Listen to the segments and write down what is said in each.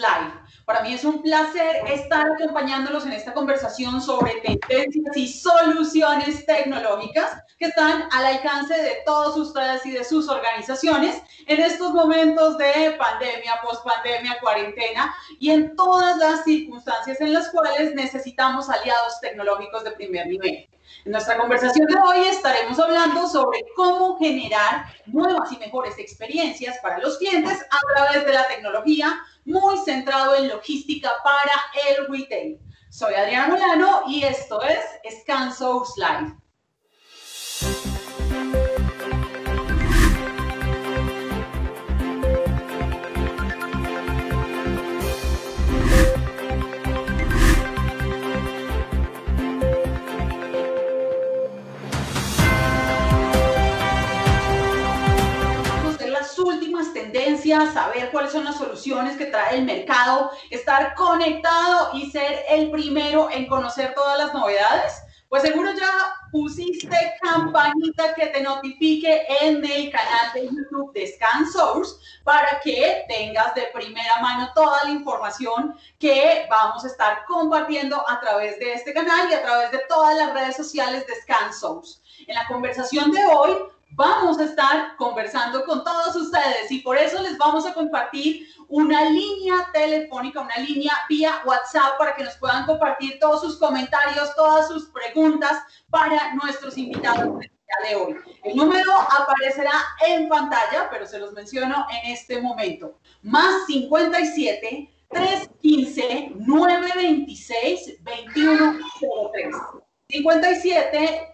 Live. Para mí es un placer estar acompañándolos en esta conversación sobre tendencias y soluciones tecnológicas que están al alcance de todos ustedes y de sus organizaciones en estos momentos de pandemia, pospandemia, cuarentena y en todas las circunstancias en las cuales necesitamos aliados tecnológicos de primer nivel. En nuestra conversación de hoy estaremos hablando sobre cómo generar nuevas y mejores experiencias para los clientes a través de la tecnología, muy centrado en logística para el retail. Soy Adriana Molano y esto es ScanSource Live. Últimas tendencias, saber cuáles son las soluciones que trae el mercado, estar conectado y ser el primero en conocer todas las novedades, pues seguro ya pusiste campanita que te notifique en el canal de YouTube de ScanSource para que tengas de primera mano toda la información que vamos a estar compartiendo a través de este canal y a través de todas las redes sociales de ScanSource. En la conversación de hoy vamos a estar conversando con todos ustedes y por eso les vamos a compartir una línea telefónica, una línea vía WhatsApp para que nos puedan compartir todos sus comentarios, todas sus preguntas para nuestros invitados del día de hoy. El número aparecerá en pantalla, pero se los menciono en este momento. Más 57 315 926 2103. 57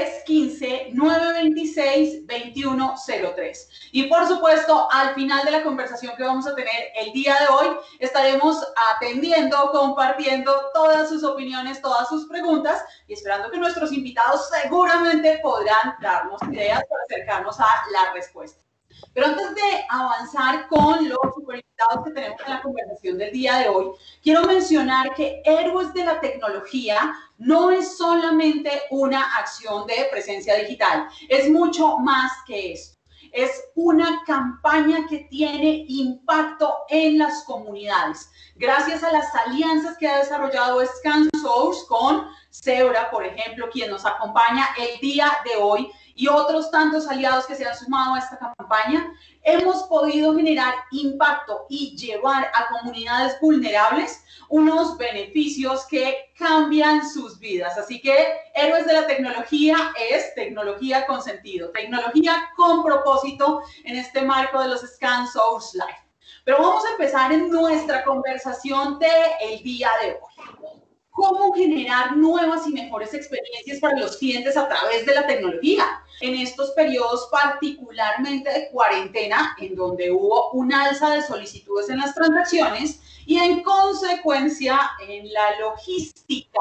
315-926-2103. Y por supuesto, al final de la conversación que vamos a tener el día de hoy, estaremos atendiendo, compartiendo todas sus opiniones, todas sus preguntas y esperando que nuestros invitados seguramente podrán darnos ideas para acercarnos a la respuesta. Pero antes de avanzar con los super invitados que tenemos en la conversación del día de hoy, quiero mencionar que Héroes de la Tecnología no es solamente una acción de presencia digital, es mucho más que esto. Es una campaña que tiene impacto en las comunidades. Gracias a las alianzas que ha desarrollado ScanSource con Zebra, por ejemplo, quien nos acompaña el día de hoy, y otros tantos aliados que se han sumado a esta campaña, hemos podido generar impacto y llevar a comunidades vulnerables unos beneficios que cambian sus vidas. Así que Héroes de la Tecnología es tecnología con sentido, tecnología con propósito en este marco de los ScanSource Live. Pero vamos a empezar en nuestra conversación del día de hoy. ¿Cómo generar nuevas y mejores experiencias para los clientes a través de la tecnología? En estos periodos particularmente de cuarentena, en donde hubo un alza de solicitudes en las transacciones y en consecuencia en la logística.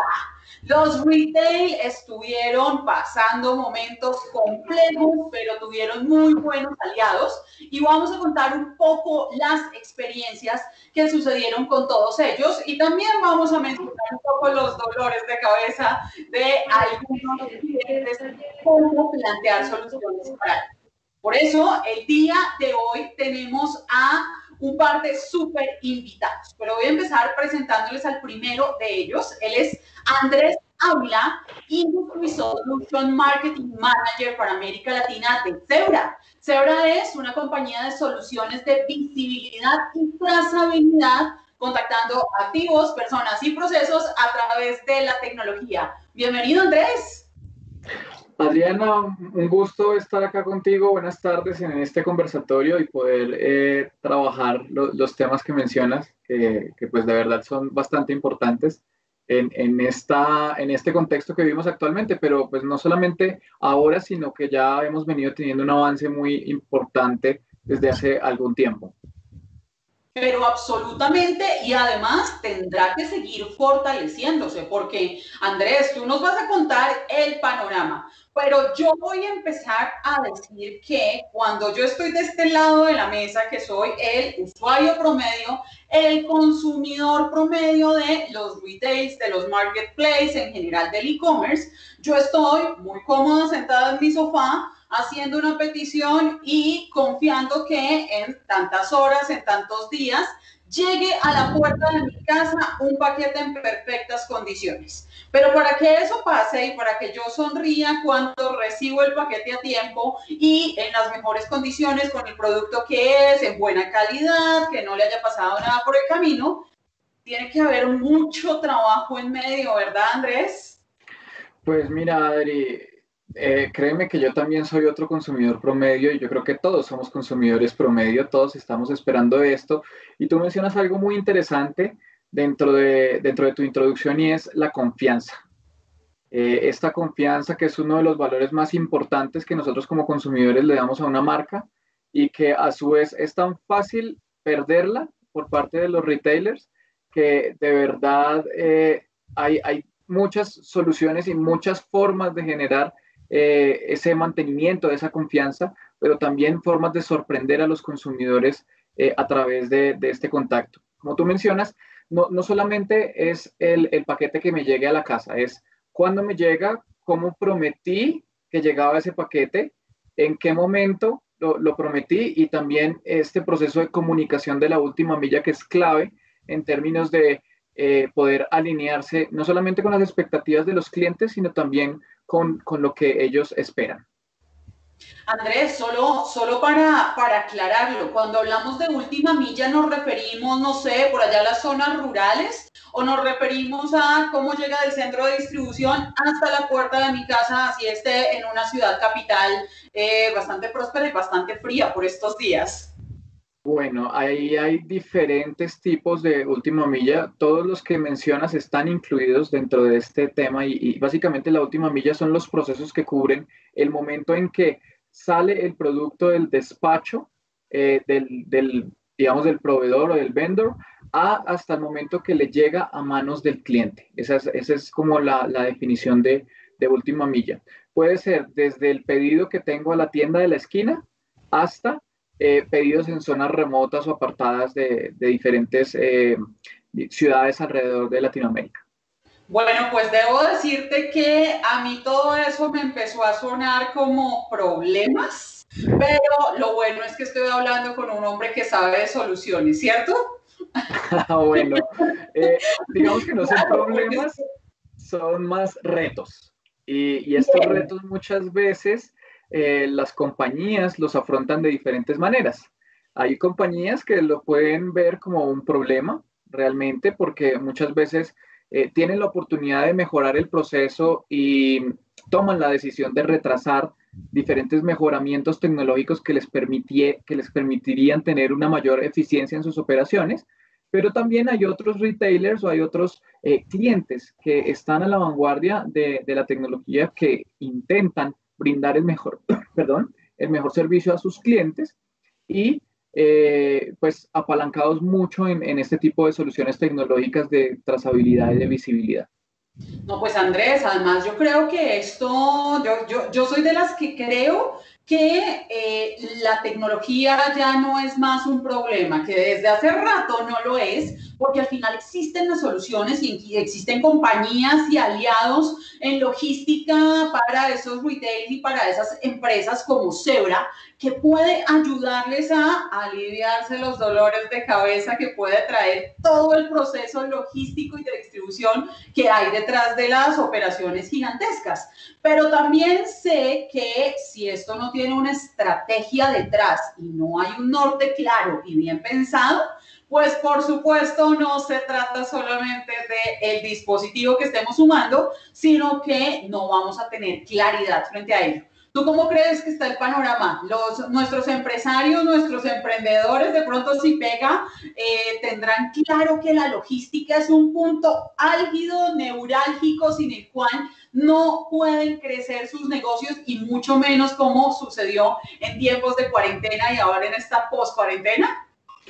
Los retail estuvieron pasando momentos complejos, pero tuvieron muy buenos aliados y vamos a contar un poco las experiencias que sucedieron con todos ellos y también vamos a mencionar un poco los dolores de cabeza de algunos clientes, cómo plantear soluciones para ellos. Por eso, el día de hoy tenemos a un par de súper invitados, pero voy a empezar presentándoles al primero de ellos. Él es Andrés Ávila, Industry Solution Marketing Manager para América Latina de Zebra. Zebra es una compañía de soluciones de visibilidad y trazabilidad, contactando activos, personas y procesos a través de la tecnología. Bienvenido, Andrés. Adriana, un gusto estar acá contigo. Buenas tardes en este conversatorio y poder trabajar los temas que mencionas, que pues de verdad son bastante importantes en este contexto que vivimos actualmente, pero pues no solamente ahora, sino que ya hemos venido teniendo un avance muy importante desde hace algún tiempo. Pero absolutamente, y además tendrá que seguir fortaleciéndose, porque Andrés, tú nos vas a contar el panorama, pero yo voy a empezar a decir que cuando yo estoy de este lado de la mesa, que soy el usuario promedio, el consumidor promedio de los retails, de los marketplaces, en general del e-commerce, yo estoy muy cómoda sentada en mi sofá, haciendo una petición y confiando que en tantas horas, en tantos días, llegue a la puerta de mi casa un paquete en perfectas condiciones. Pero para que eso pase y para que yo sonría cuando recibo el paquete a tiempo y en las mejores condiciones con el producto que es, en buena calidad, que no le haya pasado nada por el camino, tiene que haber mucho trabajo en medio, ¿verdad, Andrés? Pues mira, Adri, créeme que yo también soy otro consumidor promedio y yo creo que todos somos consumidores promedio, todos estamos esperando esto. Y tú mencionas algo muy interesante dentro de tu introducción y es la confianza. Esta confianza que es uno de los valores más importantes que nosotros como consumidores le damos a una marca y que a su vez es tan fácil perderla por parte de los retailers que de verdad hay muchas soluciones y muchas formas de generar ese mantenimiento de esa confianza, pero también formas de sorprender a los consumidores a través de este contacto. Como tú mencionas, no solamente es el paquete que me llegue a la casa, es cuándo me llega, cómo prometí que llegaba ese paquete, en qué momento lo prometí y también este proceso de comunicación de la última milla que es clave en términos de poder alinearse no solamente con las expectativas de los clientes, sino también con lo que ellos esperan. Andrés, solo para aclararlo, cuando hablamos de última milla nos referimos, no sé, por allá a las zonas rurales o nos referimos a cómo llega del centro de distribución hasta la puerta de mi casa, así esté en una ciudad capital bastante próspera y bastante fría por estos días. Bueno, ahí hay diferentes tipos de última milla. Todos los que mencionas están incluidos dentro de este tema y básicamente la última milla son los procesos que cubren el momento en que sale el producto del despacho digamos, del proveedor o del vendor hasta el momento que le llega a manos del cliente. Esa es como la definición de última milla. Puede ser desde el pedido que tengo a la tienda de la esquina hasta pedidos en zonas remotas o apartadas de diferentes ciudades alrededor de Latinoamérica. Bueno, pues debo decirte que a mí todo eso me empezó a sonar como problemas, pero lo bueno es que estoy hablando con un hombre que sabe de soluciones, ¿cierto? Bueno, digamos que no son Claro, porque problemas, son más retos. Y estos bueno, retos muchas veces las compañías los afrontan de diferentes maneras. Hay compañías que lo pueden ver como un problema realmente porque muchas veces tienen la oportunidad de mejorar el proceso y toman la decisión de retrasar diferentes mejoramientos tecnológicos que les permitirían tener una mayor eficiencia en sus operaciones, pero también hay otros retailers o hay otros clientes que están a la vanguardia de la tecnología que intentan brindar el mejor, perdón, el mejor servicio a sus clientes y pues apalancados mucho en este tipo de soluciones tecnológicas de trazabilidad y de visibilidad. no, pues Andrés, además yo creo que esto, yo soy de las que creo que la tecnología ya no es más un problema, que desde hace rato no lo es, porque al final existen las soluciones y existen compañías y aliados en logística para esos retail y para esas empresas como Zebra, que puede ayudarles a aliviarse los dolores de cabeza que puede traer todo el proceso logístico y de distribución que hay detrás de las operaciones gigantescas. Pero también sé que si esto no tiene una estrategia detrás y no hay un norte claro y bien pensado, pues por supuesto no se trata solamente del dispositivo que estemos sumando, sino que no vamos a tener claridad frente a ello. ¿Tú cómo crees que está el panorama? Nuestros empresarios, nuestros emprendedores, de pronto si pega, tendrán claro que la logística es un punto álgido, neurálgico, sin el cual no pueden crecer sus negocios y mucho menos como sucedió en tiempos de cuarentena y ahora en esta post-cuarentena.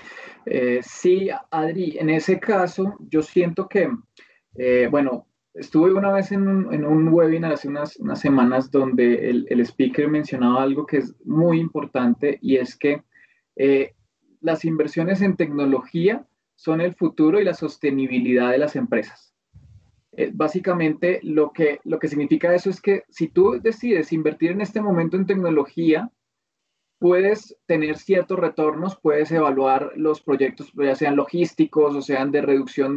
Sí, Adri, en ese caso yo siento que, bueno, estuve una vez en un webinar hace unas semanas donde el speaker mencionaba algo que es muy importante y es que eh, las inversiones en tecnología son el futuro y la sostenibilidad de las empresas. Básicamente lo que significa eso es que si tú decides invertir en este momento en tecnología, puedes tener ciertos retornos, puedes evaluar los proyectos, ya sean logísticos o sean de reducción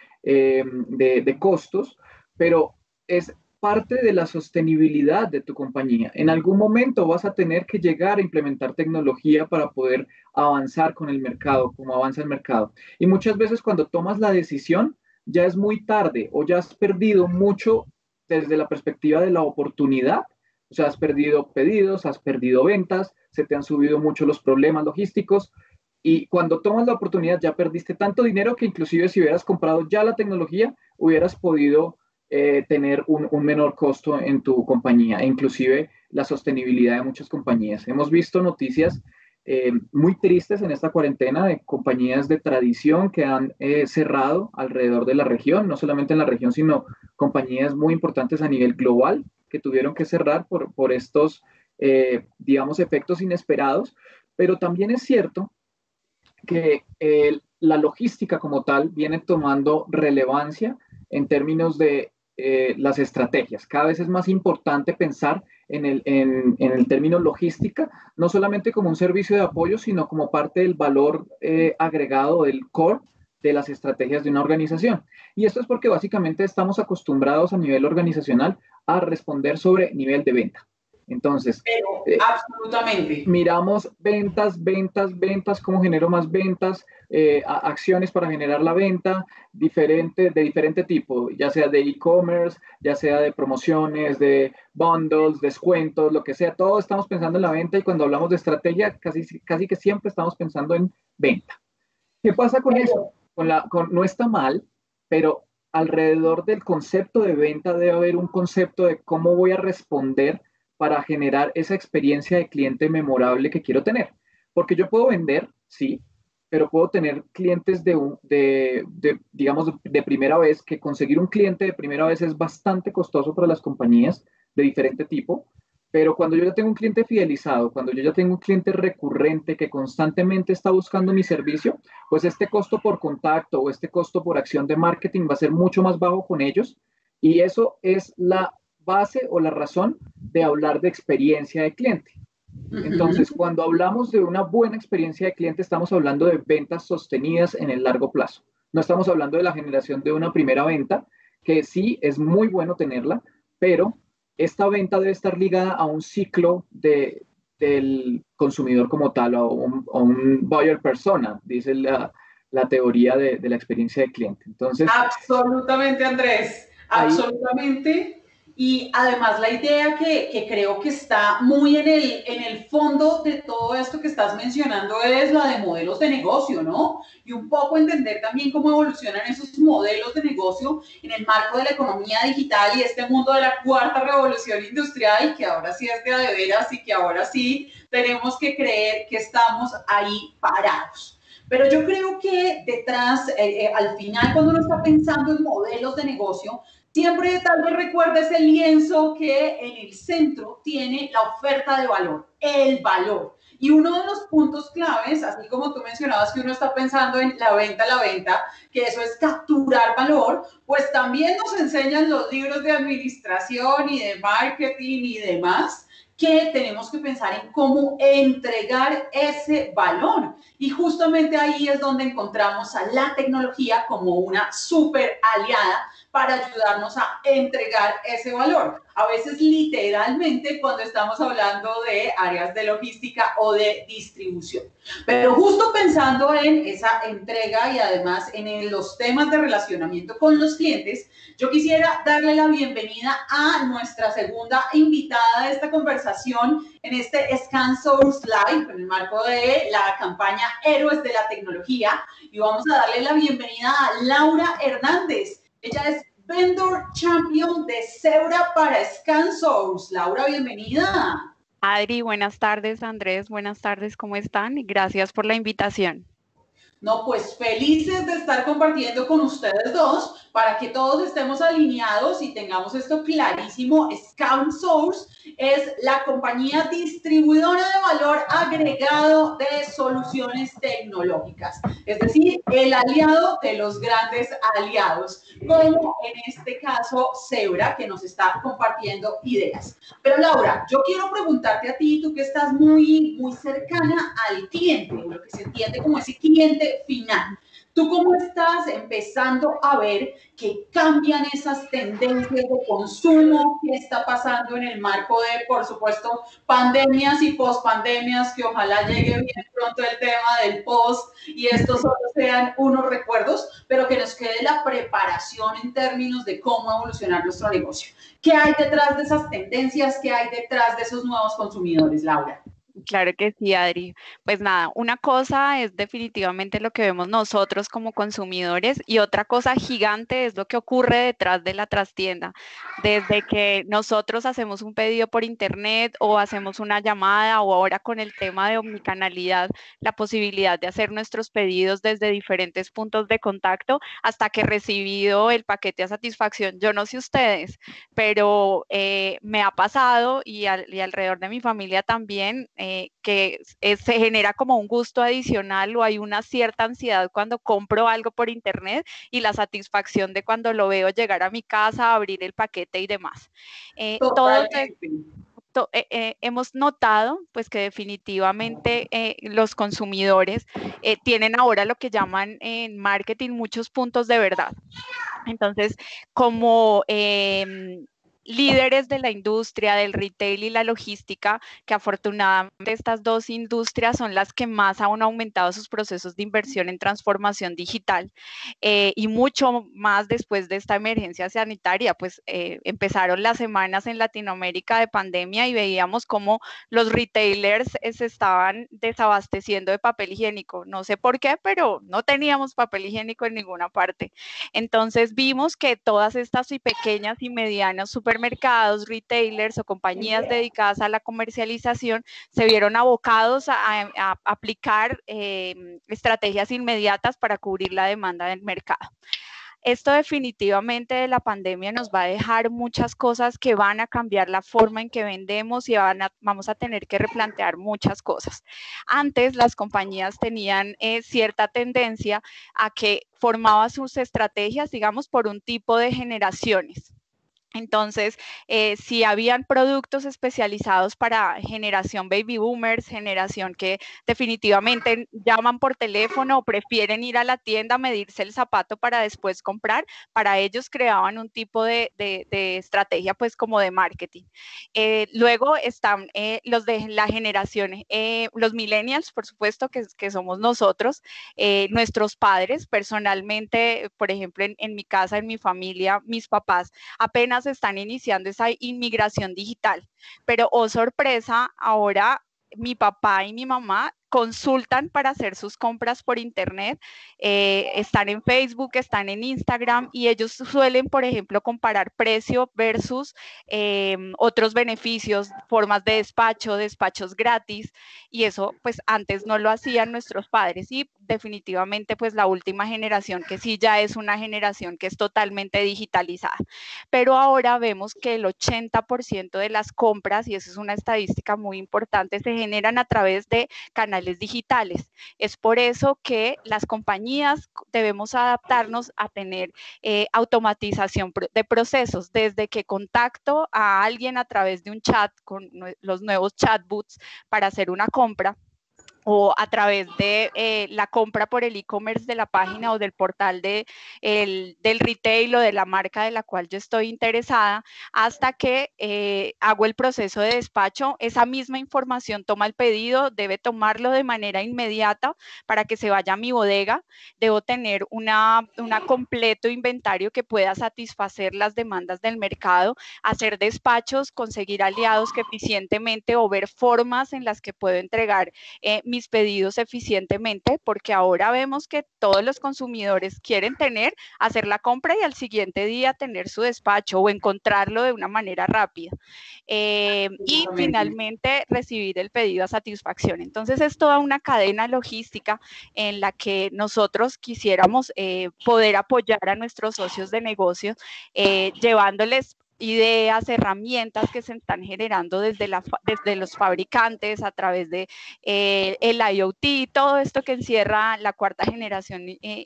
de costos, pero es parte de la sostenibilidad de tu compañía. En algún momento vas a tener que llegar a implementar tecnología para poder avanzar con el mercado, como avanza el mercado. Y muchas veces cuando tomas la decisión, ya es muy tarde o ya has perdido mucho desde la perspectiva de la oportunidad. O sea, has perdido pedidos, has perdido ventas, se te han subido mucho los problemas logísticos y cuando tomas la oportunidad ya perdiste tanto dinero que inclusive si hubieras comprado ya la tecnología, hubieras podido tener un menor costo en tu compañía e inclusive la sostenibilidad de muchas compañías. Hemos visto noticias muy tristes en esta cuarentena de compañías de tradición que han cerrado alrededor de la región, no solamente en la región, sino compañías muy importantes a nivel global que tuvieron que cerrar por estos, digamos, efectos inesperados. Pero también es cierto que la logística como tal viene tomando relevancia en términos de las estrategias. Cada vez es más importante pensar en el término logística, no solamente como un servicio de apoyo, sino como parte del valor agregado del core de las estrategias de una organización. Y esto es porque básicamente estamos acostumbrados a nivel organizacional a responder sobre nivel de venta. Entonces, pero absolutamente. Miramos ventas, ventas, ventas, cómo genero más ventas, acciones para generar la venta, de diferente tipo, ya sea de e-commerce, ya sea de promociones, de bundles, descuentos, lo que sea. Todos estamos pensando en la venta y cuando hablamos de estrategia, casi que siempre estamos pensando en venta. ¿Qué pasa con eso? No está mal, pero alrededor del concepto de venta debe haber un concepto de cómo voy a responder para generar esa experiencia de cliente memorable que quiero tener. Porque yo puedo vender, sí, pero puedo tener clientes digamos, de primera vez, que conseguir un cliente de primera vez es bastante costoso para las compañías de diferente tipo. Pero cuando yo ya tengo un cliente fidelizado, cuando yo ya tengo un cliente recurrente que constantemente está buscando mi servicio, pues este costo por contacto o este costo por acción de marketing va a ser mucho más bajo con ellos. Y eso es la base o la razón de hablar de experiencia de cliente. Entonces, cuando hablamos de una buena experiencia de cliente, estamos hablando de ventas sostenidas en el largo plazo. No estamos hablando de la generación de una primera venta, que sí es muy bueno tenerla, pero esta venta debe estar ligada a un ciclo del consumidor como tal, o un buyer persona, dice la teoría de la experiencia de cliente. Entonces, absolutamente, Andrés, absolutamente. Y además la idea que creo que está muy en el fondo de todo esto que estás mencionando es la de modelos de negocio, ¿no? Y un poco entender también cómo evolucionan esos modelos de negocio en el marco de la economía digital y este mundo de la cuarta revolución industrial, que ahora sí es de veras y que ahora sí tenemos que creer que estamos ahí parados. Pero yo creo que detrás, al final, cuando uno está pensando en modelos de negocio, siempre tal vez recuerda ese lienzo que en el centro tiene la oferta de valor, el valor. Y uno de los puntos claves, así como tú mencionabas que uno está pensando en la venta, que eso es capturar valor, pues también nos enseñan los libros de administración y de marketing y demás, que tenemos que pensar en cómo entregar ese valor. Y justamente ahí es donde encontramos a la tecnología como una súper aliada para ayudarnos a entregar ese valor. A veces literalmente cuando estamos hablando de áreas de logística o de distribución. Pero justo pensando en esa entrega y además en los temas de relacionamiento con los clientes, yo quisiera darle la bienvenida a nuestra segunda invitada de esta conversación en este ScanSource Live, en el marco de la campaña Héroes de la Tecnología. Y vamos a darle la bienvenida a Laura Hernández. Ella es Vendor Champion de Seura para ScanSource. Laura, bienvenida. Adri, buenas tardes. Andrés, buenas tardes. ¿Cómo están? Y gracias por la invitación. No, pues felices de estar compartiendo con ustedes dos para que todos estemos alineados y tengamos esto clarísimo. ScanSource es la compañía distribuidora de valor agregado de soluciones tecnológicas, es decir, el aliado de los grandes aliados, como en este caso Zebra, que nos está compartiendo ideas. Pero Laura, yo quiero preguntarte a ti, tú que estás muy cercana al cliente, o lo que se entiende como ese cliente final. ¿Tú cómo estás empezando a ver que cambian esas tendencias de consumo? ¿Qué está pasando en el marco de, por supuesto, pandemias y pospandemias? Que ojalá llegue bien pronto el tema del post y estos solo sean unos recuerdos, pero que nos quede la preparación en términos de cómo evolucionar nuestro negocio. ¿Qué hay detrás de esas tendencias? ¿Qué hay detrás de esos nuevos consumidores, Laura? Claro que sí, Adri. Pues nada, una cosa es definitivamente lo que vemos nosotros como consumidores y otra cosa gigante es lo que ocurre detrás de la trastienda. Desde que nosotros hacemos un pedido por internet o hacemos una llamada o ahora con el tema de omnicanalidad, la posibilidad de hacer nuestros pedidos desde diferentes puntos de contacto hasta que recibido el paquete a satisfacción. Yo no sé ustedes, pero me ha pasado y alrededor de mi familia también. Se genera como un gusto adicional o hay una cierta ansiedad cuando compro algo por internet y la satisfacción de cuando lo veo llegar a mi casa, abrir el paquete y demás. Hemos notado pues que definitivamente los consumidores tienen ahora lo que llaman en marketing muchos puntos de verdad. Entonces, como líderes de la industria, del retail y la logística, que afortunadamente estas dos industrias son las que más han aumentado sus procesos de inversión en transformación digital y mucho más después de esta emergencia sanitaria, pues empezaron las semanas en Latinoamérica de pandemia y veíamos cómo los retailers se estaban desabasteciendo de papel higiénico. No sé por qué, pero no teníamos papel higiénico en ninguna parte. Entonces vimos que todas estas y pequeñas y medianos supermercados, retailers o compañías dedicadas a la comercialización se vieron abocados a aplicar estrategias inmediatas para cubrir la demanda del mercado. Esto definitivamente de la pandemia nos va a dejar muchas cosas que van a cambiar la forma en que vendemos y vamos a tener que replantear muchas cosas. Antes las compañías tenían cierta tendencia a que formaban sus estrategias, digamos, por un tipo de generaciones. Entonces, si habían productos especializados para generación baby boomers, generación que definitivamente llaman por teléfono o prefieren ir a la tienda, medirse el zapato para después comprar, para ellos creaban un tipo de estrategia pues como de marketing. Luego están los de la generación, los millennials, por supuesto, que somos nosotros, nuestros padres, personalmente, por ejemplo, en mi casa, en mi familia, mis papás, apenas están iniciando esa inmigración digital, pero oh sorpresa, ahora mi papá y mi mamá consultan para hacer sus compras por internet, están en Facebook, están en Instagram y ellos suelen, por ejemplo, comparar precio versus otros beneficios, formas de despacho, despachos gratis y eso pues antes no lo hacían nuestros padres y definitivamente pues la última generación que sí ya es una generación que es totalmente digitalizada, pero ahora vemos que el 80% de las compras, y eso es una estadística muy importante, se generan a través de canales digitales. Es por eso que las compañías debemos adaptarnos a tener automatización de procesos, desde que contacto a alguien a través de un chat con los nuevos chatbots para hacer una compra, o a través de la compra por el e-commerce de la página o del portal del retail o de la marca de la cual yo estoy interesada, hasta que hago el proceso de despacho. Esa misma información toma el pedido, debe tomarlo de manera inmediata para que se vaya a mi bodega. Debo tener un completo inventario que pueda satisfacer las demandas del mercado, hacer despachos, conseguir aliados que eficientemente o ver formas en las que puedo entregar mis pedidos eficientemente, porque ahora vemos que todos los consumidores quieren hacer la compra y al siguiente día tener su despacho o encontrarlo de una manera rápida. Y finalmente recibir el pedido a satisfacción. Entonces es toda una cadena logística en la que nosotros quisiéramos poder apoyar a nuestros socios de negocio, llevándoles ideas, herramientas que se están generando desde los fabricantes a través de el IoT, todo esto que encierra la cuarta generación,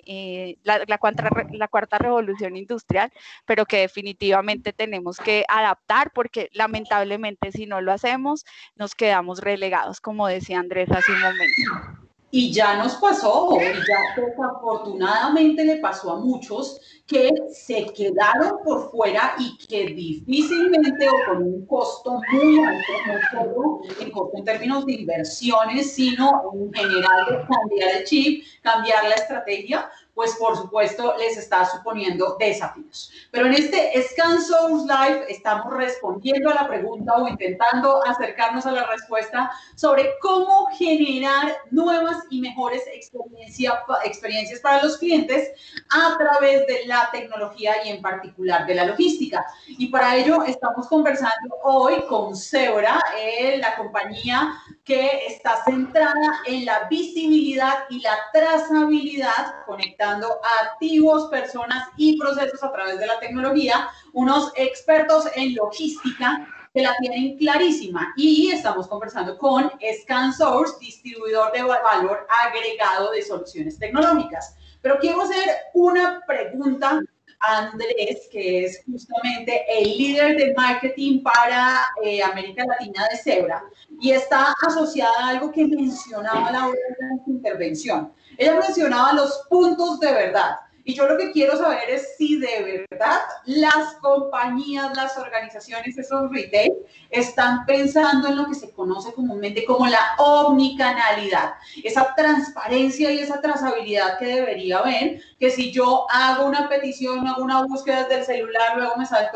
la cuarta revolución industrial, pero que definitivamente tenemos que adaptar porque lamentablemente si no lo hacemos nos quedamos relegados, como decía Andrés hace un momento. Y ya nos pasó, y ya desafortunadamente le pasó a muchos que se quedaron por fuera y que difícilmente o con un costo muy alto, no solo en términos de inversiones, sino en general de cambiar el chip, cambiar la estrategia, pues por supuesto les está suponiendo desafíos. Pero en este ScanSource Live estamos respondiendo a la pregunta o intentando acercarnos a la respuesta sobre cómo generar nuevas y mejores experiencias para los clientes a través de la tecnología y en particular de la logística. Y para ello estamos conversando hoy con Zebra, la compañía que está centrada en la visibilidad y la trazabilidad, conectando activos, personas y procesos a través de la tecnología, unos expertos en logística que la tienen clarísima. Y estamos conversando con ScanSource, distribuidor de valor agregado de soluciones tecnológicas. Pero quiero hacer una pregunta a Andrés, que es justamente el líder de marketing para América Latina de Zebra, y está asociada a algo que mencionaba Laura en su intervención. Ella mencionaba los puntos de verdad. Y yo lo que quiero saber es si de verdad las compañías, las organizaciones, esos retail, están pensando en lo que se conoce comúnmente como la omnicanalidad, esa transparencia y esa trazabilidad que debería haber, que si yo hago una petición, hago una búsqueda desde el celular, luego me salto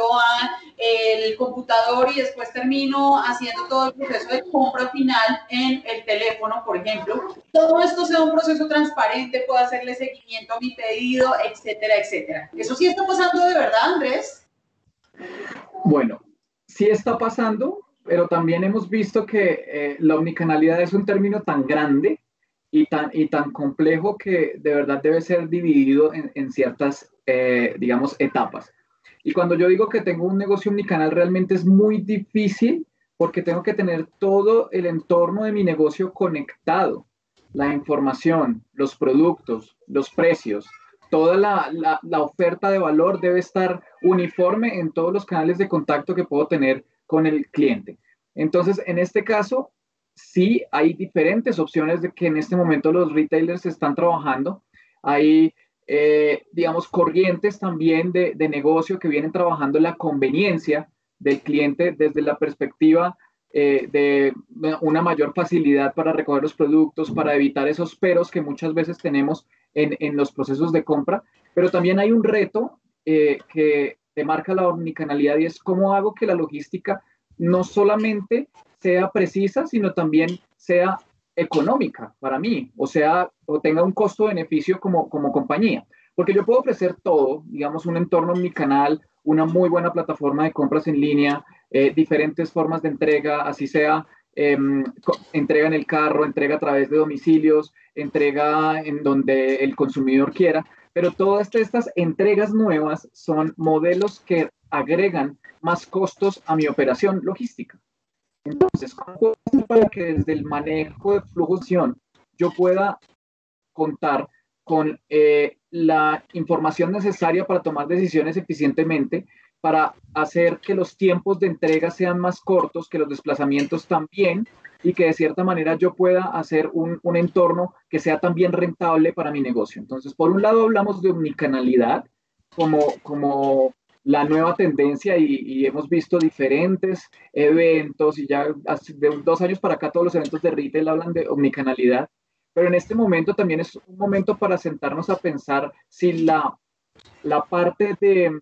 al computador y después termino haciendo todo el proceso de compra final en el teléfono, por ejemplo, todo esto sea un proceso transparente, puedo hacerle seguimiento a mi pedido, etcétera, etcétera. ¿Eso sí está pasando de verdad, Andrés? Bueno, sí está pasando, pero también hemos visto que la omnicanalidad es un término tan grande y tan complejo que de verdad debe ser dividido en ciertas, digamos, etapas. Y cuando yo digo que tengo un negocio omnicanal, realmente es muy difícil porque tengo que tener todo el entorno de mi negocio conectado. La información, los productos, los precios, toda la oferta de valor debe estar uniforme en todos los canales de contacto que puedo tener con el cliente. Entonces, en este caso, sí hay diferentes opciones de que en este momento los retailers están trabajando. Hay, digamos, corrientes también de negocio que vienen trabajando la conveniencia del cliente desde la perspectiva de una mayor facilidad para recoger los productos, para evitar esos peros que muchas veces tenemos en los procesos de compra. Pero también hay un reto que te marca la omnicanalidad y es cómo hago que la logística no solamente sea precisa, sino también sea económica para mí, o tenga un costo-beneficio como compañía. Porque yo puedo ofrecer todo, digamos, un entorno omnicanal, una muy buena plataforma de compras en línea, diferentes formas de entrega, así sea entrega en el carro, entrega a través de domicilios, entrega en donde el consumidor quiera, pero todas estas entregas nuevas son modelos que agregan más costos a mi operación logística. Entonces, ¿cómo puedo hacer para que desde el manejo de flujos yo pueda contar con la información necesaria para tomar decisiones eficientemente, para hacer que los tiempos de entrega sean más cortos, que los desplazamientos también, y que de cierta manera yo pueda hacer un entorno que sea también rentable para mi negocio? Entonces, por un lado hablamos de omnicanalidad como la nueva tendencia y hemos visto diferentes eventos y ya de 2 años para acá todos los eventos de retail hablan de omnicanalidad, pero en este momento también es un momento para sentarnos a pensar si la parte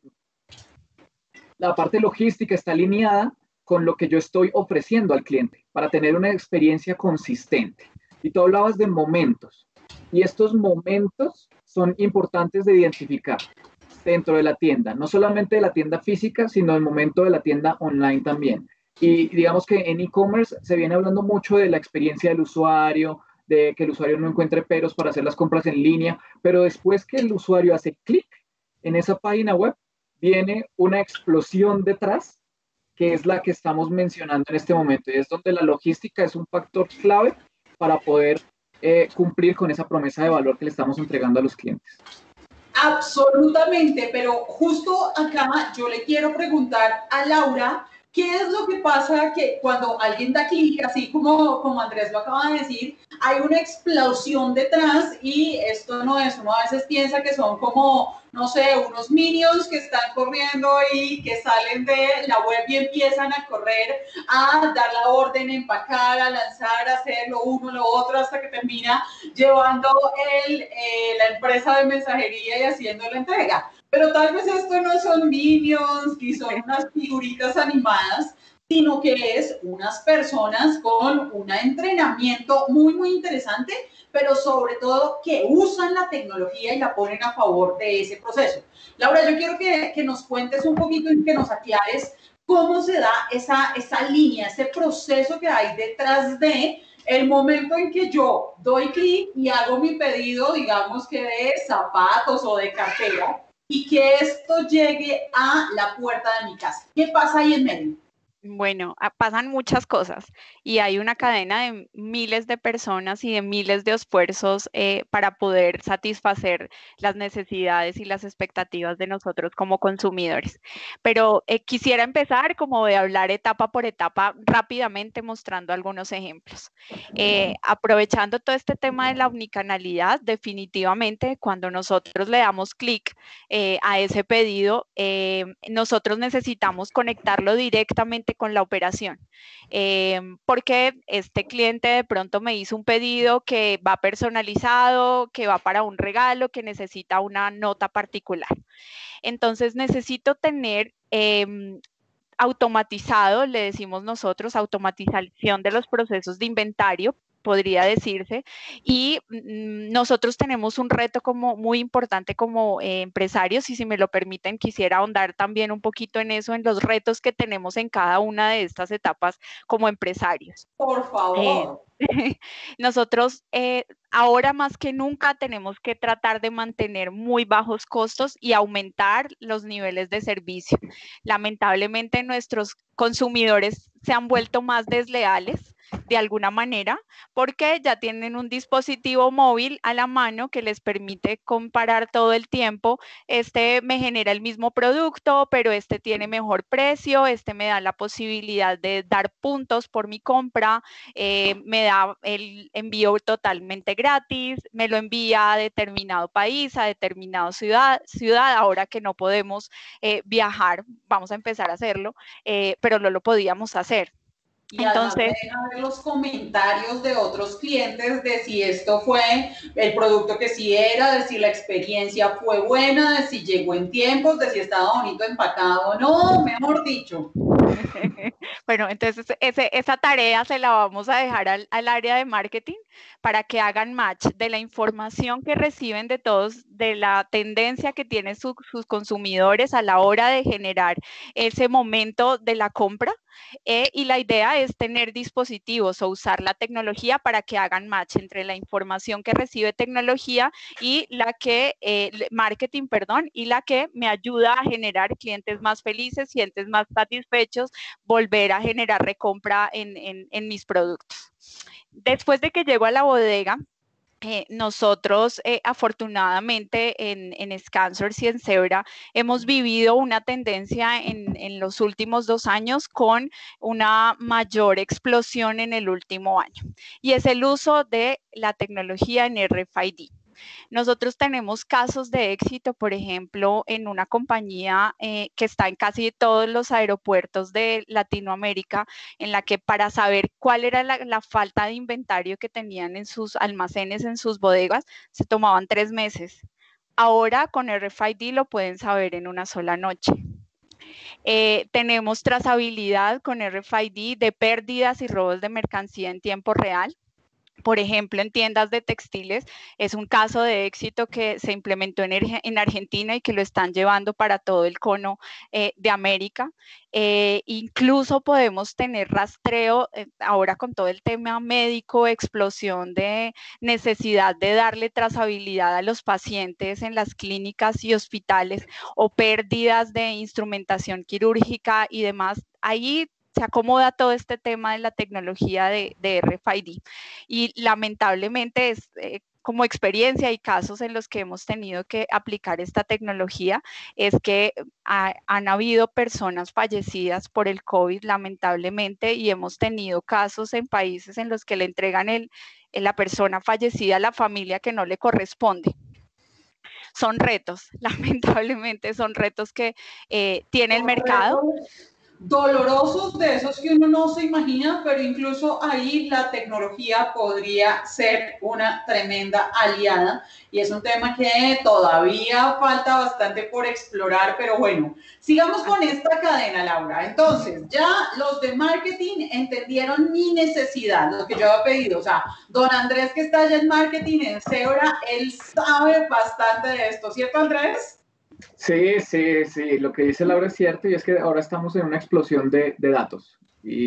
logística está alineada con lo que yo estoy ofreciendo al cliente para tener una experiencia consistente. Y tú hablabas de momentos, y estos momentos son importantes de identificar dentro de la tienda, no solamente de la tienda física, sino el momento de la tienda online también. Y digamos que en e-commerce se viene hablando mucho de la experiencia del usuario, de que el usuario no encuentre peros para hacer las compras en línea, pero después que el usuario hace clic en esa página web, viene una explosión detrás, que es la que estamos mencionando en este momento, y es donde la logística es un factor clave para poder cumplir con esa promesa de valor que le estamos entregando a los clientes. Absolutamente, pero justo acá yo le quiero preguntar a Laura, ¿qué es lo que pasa que cuando alguien da clic, así como Andrés lo acaba de decir, hay una explosión detrás y esto no es, uno a veces piensa que son como, no sé, unos minions que están corriendo y que salen de la web y empiezan a correr, a dar la orden, empacar, a lanzar, a hacer lo uno, lo otro, hasta que termina llevando la empresa de mensajería y haciendo la entrega. Pero tal vez esto no son minions ni son unas figuritas animadas, sino que es unas personas con un entrenamiento muy, muy interesante, pero sobre todo que usan la tecnología y la ponen a favor de ese proceso. Laura, yo quiero que nos cuentes un poquito y que nos aclares cómo se da esa línea, ese proceso que hay detrás de el momento en que yo doy clic y hago mi pedido, digamos que de zapatos o de cartera, y que esto llegue a la puerta de mi casa. ¿Qué pasa ahí en medio? Bueno, pasan muchas cosas y hay una cadena de miles de personas y de miles de esfuerzos para poder satisfacer las necesidades y las expectativas de nosotros como consumidores. Pero quisiera empezar como de hablar etapa por etapa rápidamente mostrando algunos ejemplos. Aprovechando todo este tema de la omnicanalidad, definitivamente cuando nosotros le damos clic a ese pedido, nosotros necesitamos conectarlo directamente con la operación, porque este cliente de pronto me hizo un pedido que va personalizado, que va para un regalo, que necesita una nota particular. Entonces necesito tener automatizado, le decimos nosotros, automatización de los procesos de inventario, podría decirse, y nosotros tenemos un reto como muy importante como empresarios, y si me lo permiten, quisiera ahondar también un poquito en eso, en los retos que tenemos en cada una de estas etapas como empresarios. Por favor. Nosotros ahora más que nunca tenemos que tratar de mantener muy bajos costos y aumentar los niveles de servicio. Lamentablemente nuestros consumidores se han vuelto más desleales de alguna manera, porque ya tienen un dispositivo móvil a la mano que les permite comparar todo el tiempo. Este me genera el mismo producto, pero este tiene mejor precio, este me da la posibilidad de dar puntos por mi compra, me da el envío totalmente gratis, me lo envía a determinado país, a determinada ciudad, ahora que no podemos viajar, vamos a empezar a hacerlo, pero no lo podíamos hacer. Y entonces, además deja ver los comentarios de otros clientes de si esto fue el producto que sí era, de si la experiencia fue buena, de si llegó en tiempos, de si estaba bonito empacado o no, mejor dicho. Bueno, entonces esa tarea se la vamos a dejar al área de marketing para que hagan match de la información que reciben de todos, de la tendencia que tienen sus consumidores a la hora de generar ese momento de la compra. Y la idea es tener dispositivos o usar la tecnología para que hagan match entre la información que recibe tecnología y la que, marketing, perdón, y la que me ayuda a generar clientes más felices, clientes más satisfechos, volver a generar recompra en mis productos. Después de que llego a la bodega, nosotros afortunadamente en Scansors y en Zebra hemos vivido una tendencia en los últimos 2 años con una mayor explosión en el último año, y es el uso de la tecnología en RFID. Nosotros tenemos casos de éxito, por ejemplo, en una compañía que está en casi todos los aeropuertos de Latinoamérica, en la que para saber cuál era la falta de inventario que tenían en sus almacenes, en sus bodegas, se tomaban 3 meses. Ahora con RFID lo pueden saber en una sola noche. Tenemos trazabilidad con RFID de pérdidas y robos de mercancía en tiempo real. Por ejemplo, en tiendas de textiles, es un caso de éxito que se implementó en Argentina y que lo están llevando para todo el cono de América. Incluso podemos tener rastreo, ahora con todo el tema médico, explosión de necesidad de darle trazabilidad a los pacientes en las clínicas y hospitales o pérdidas de instrumentación quirúrgica y demás. Ahí se acomoda todo este tema de la tecnología de RFID. Y lamentablemente es como experiencia y casos en los que hemos tenido que aplicar esta tecnología, es que han habido personas fallecidas por el COVID, lamentablemente, y hemos tenido casos en países en los que le entregan la persona fallecida a la familia que no le corresponde. Son retos, lamentablemente son retos que tiene el mercado. Dolorosos, de esos que uno no se imagina, pero incluso ahí la tecnología podría ser una tremenda aliada, y es un tema que todavía falta bastante por explorar, pero bueno, sigamos con esta cadena, Laura. Entonces, ya los de marketing entendieron mi necesidad, lo que yo había pedido. O sea, don Andrés, que está allá en marketing, en Cebra, él sabe bastante de esto, ¿cierto, Andrés? Sí, sí, sí, lo que dice Laura es cierto, y es que ahora estamos en una explosión de datos,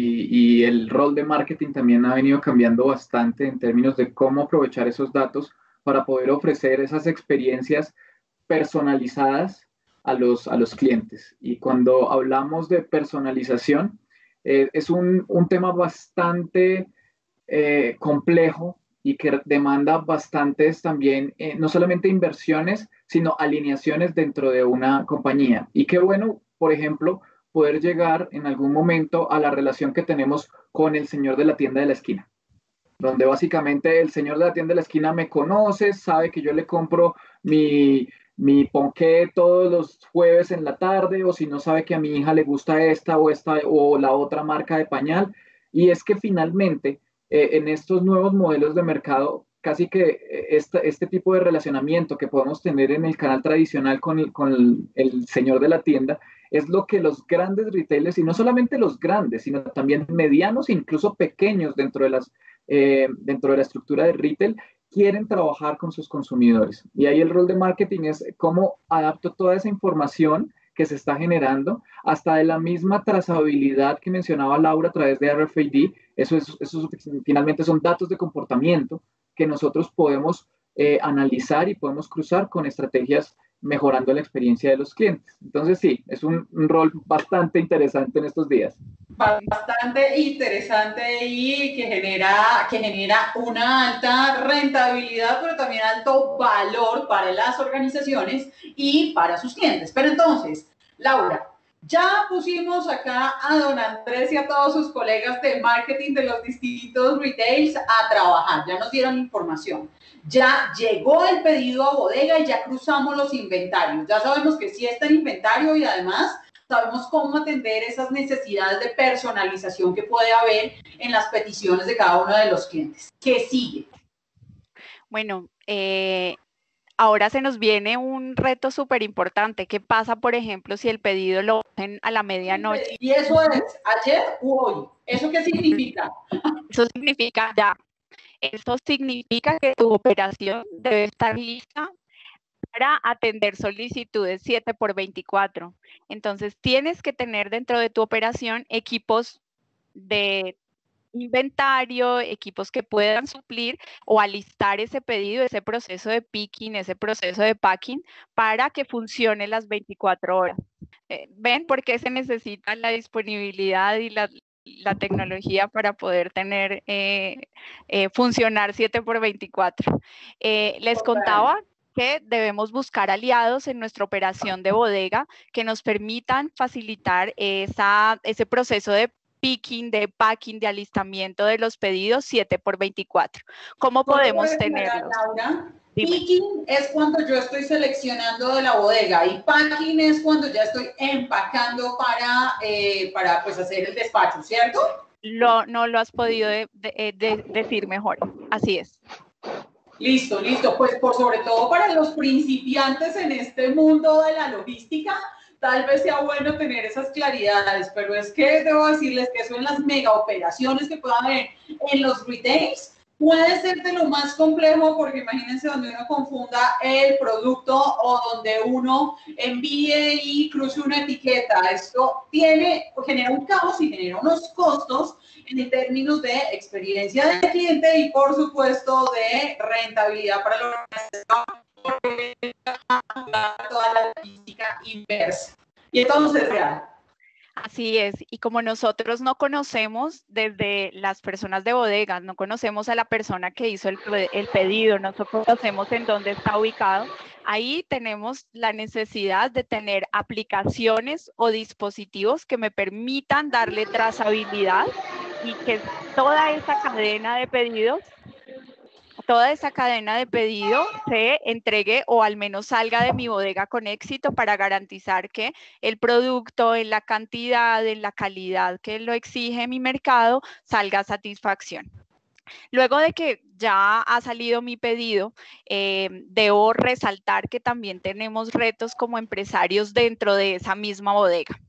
y el rol de marketing también ha venido cambiando bastante en términos de cómo aprovechar esos datos para poder ofrecer esas experiencias personalizadas a los clientes. Y cuando hablamos de personalización, es un tema bastante complejo y que demanda bastantes también, no solamente inversiones, sino alineaciones dentro de una compañía. Y qué bueno, por ejemplo, poder llegar en algún momento a la relación que tenemos con el señor de la tienda de la esquina, donde básicamente el señor de la tienda de la esquina me conoce, sabe que yo le compro mi ponqué todos los jueves en la tarde, o si no, sabe que a mi hija le gusta esta o la otra marca de pañal. Y es que finalmente en estos nuevos modelos de mercado, casi que este tipo de relacionamiento que podemos tener en el canal tradicional con el señor de la tienda es lo que los grandes retailers, y no solamente los grandes, sino también medianos e incluso pequeños dentro de la estructura de retail, quieren trabajar con sus consumidores. Y ahí el rol de marketing es cómo adapto toda esa información que se está generando, hasta de la misma trazabilidad que mencionaba Laura a través de RFID. Eso finalmente son datos de comportamiento que nosotros podemos analizar y podemos cruzar con estrategias mejorando la experiencia de los clientes. Entonces sí, es un rol bastante interesante en estos días. Bastante interesante y que genera una alta rentabilidad, pero también alto valor para las organizaciones y para sus clientes. Pero entonces, Laura, ya pusimos acá a don Andrés y a todos sus colegas de marketing de los distintos retails a trabajar, ya nos dieron información. Ya llegó el pedido a bodega y ya cruzamos los inventarios. Ya sabemos que sí está en inventario y además sabemos cómo atender esas necesidades de personalización que puede haber en las peticiones de cada uno de los clientes. ¿Qué sigue? Bueno, ahora se nos viene un reto súper importante. ¿Qué pasa, por ejemplo, si el pedido lo hacen a la medianoche? ¿Y eso es ayer u hoy? ¿Eso qué significa? Eso significa ya. Esto significa que tu operación debe estar lista para atender solicitudes 7x24. Entonces, tienes que tener dentro de tu operación equipos de inventario, equipos que puedan suplir o alistar ese pedido, ese proceso de picking, ese proceso de packing, para que funcione las 24 horas. ¿Ven por qué se necesita la disponibilidad y la tecnología para poder tener, funcionar 7x24? Les contaba que debemos buscar aliados en nuestra operación de bodega que nos permitan facilitar ese proceso de picking, de packing, de alistamiento de los pedidos 7x24. ¿Cómo podemos tenerlos? Laura, picking es cuando yo estoy seleccionando de la bodega y packing es cuando ya estoy empacando para pues hacer el despacho, ¿cierto? No lo has podido decir mejor. Así es. Listo. Pues por sobre todo para los principiantes en este mundo de la logística, tal vez sea bueno tener esas claridades, pero es que debo decirles que eso en las mega operaciones que puedan haber en los retails, puede ser de lo más complejo, porque imagínense donde uno confunda el producto o donde uno envíe y cruce una etiqueta. Esto genera un caos y genera unos costos en términos de experiencia del cliente y, por supuesto, de rentabilidad para la organización, toda la logística inversa. Y entonces, ya. Así es, y como nosotros no conocemos desde las personas de bodegas, no conocemos a la persona que hizo el pedido, no conocemos en dónde está ubicado, ahí tenemos la necesidad de tener aplicaciones o dispositivos que me permitan darle trazabilidad y que toda esa cadena de pedidos se entregue o al menos salga de mi bodega con éxito para garantizar que el producto en la cantidad, en la calidad que lo exige mi mercado, salga a satisfacción. Luego de que ya ha salido mi pedido, debo resaltar que también tenemos retos como empresarios dentro de esa misma bodega.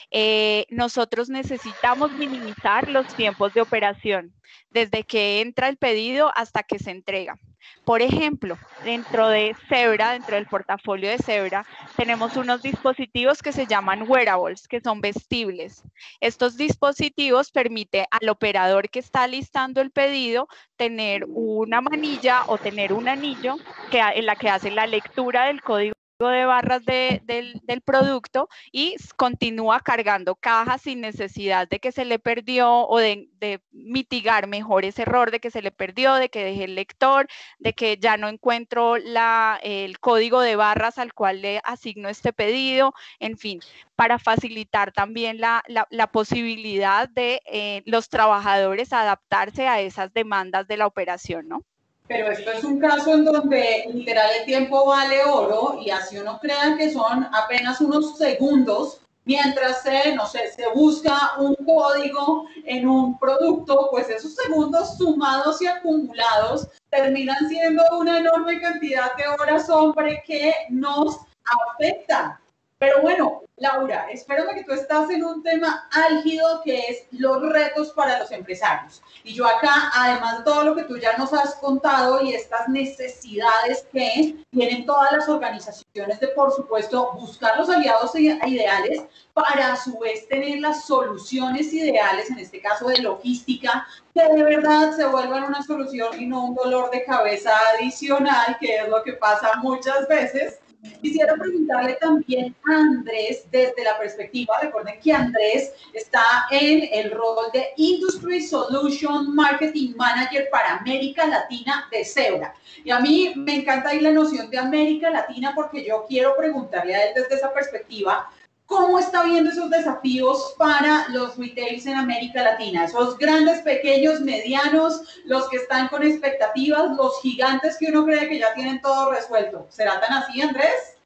Nosotros necesitamos minimizar los tiempos de operación, desde que entra el pedido hasta que se entrega. Por ejemplo, dentro de Zebra, dentro del portafolio de Zebra, tenemos unos dispositivos que se llaman wearables, que son vestibles. Estos dispositivos permiten al operador que está listando el pedido tener una manilla o tener un anillo en la que hace la lectura del código de barras del producto y continúa cargando cajas sin necesidad de que se le perdió o de mitigar mejor ese error de que se le perdió, de que dejé el lector, de que ya no encuentro el código de barras al cual le asigno este pedido, en fin, para facilitar también la posibilidad de los trabajadores adaptarse a esas demandas de la operación, ¿no? Pero esto es un caso en donde literal el tiempo vale oro y así uno crea que son apenas unos segundos mientras no sé, se busca un código en un producto, pues esos segundos sumados y acumulados terminan siendo una enorme cantidad de horas, hombre, que nos afectan. Pero bueno, Laura, espérame que tú estás en un tema álgido que es los retos para los empresarios. Y yo acá, además de todo lo que tú ya nos has contado y estas necesidades que tienen todas las organizaciones de, por supuesto, buscar los aliados ideales para a su vez tener las soluciones ideales, en este caso de logística, que de verdad se vuelvan una solución y no un dolor de cabeza adicional, que es lo que pasa muchas veces. Quisiera preguntarle también a Andrés desde la perspectiva, recuerden que Andrés está en el rol de Industry Solution Marketing Manager para América Latina de Zebra. Y a mí me encanta ahí la noción de América Latina porque yo quiero preguntarle a él desde esa perspectiva, ¿cómo está viendo esos desafíos para los retails en América Latina? Esos grandes, pequeños, medianos, los que están con expectativas, los gigantes que uno cree que ya tienen todo resuelto. ¿Será tan así, Andrés?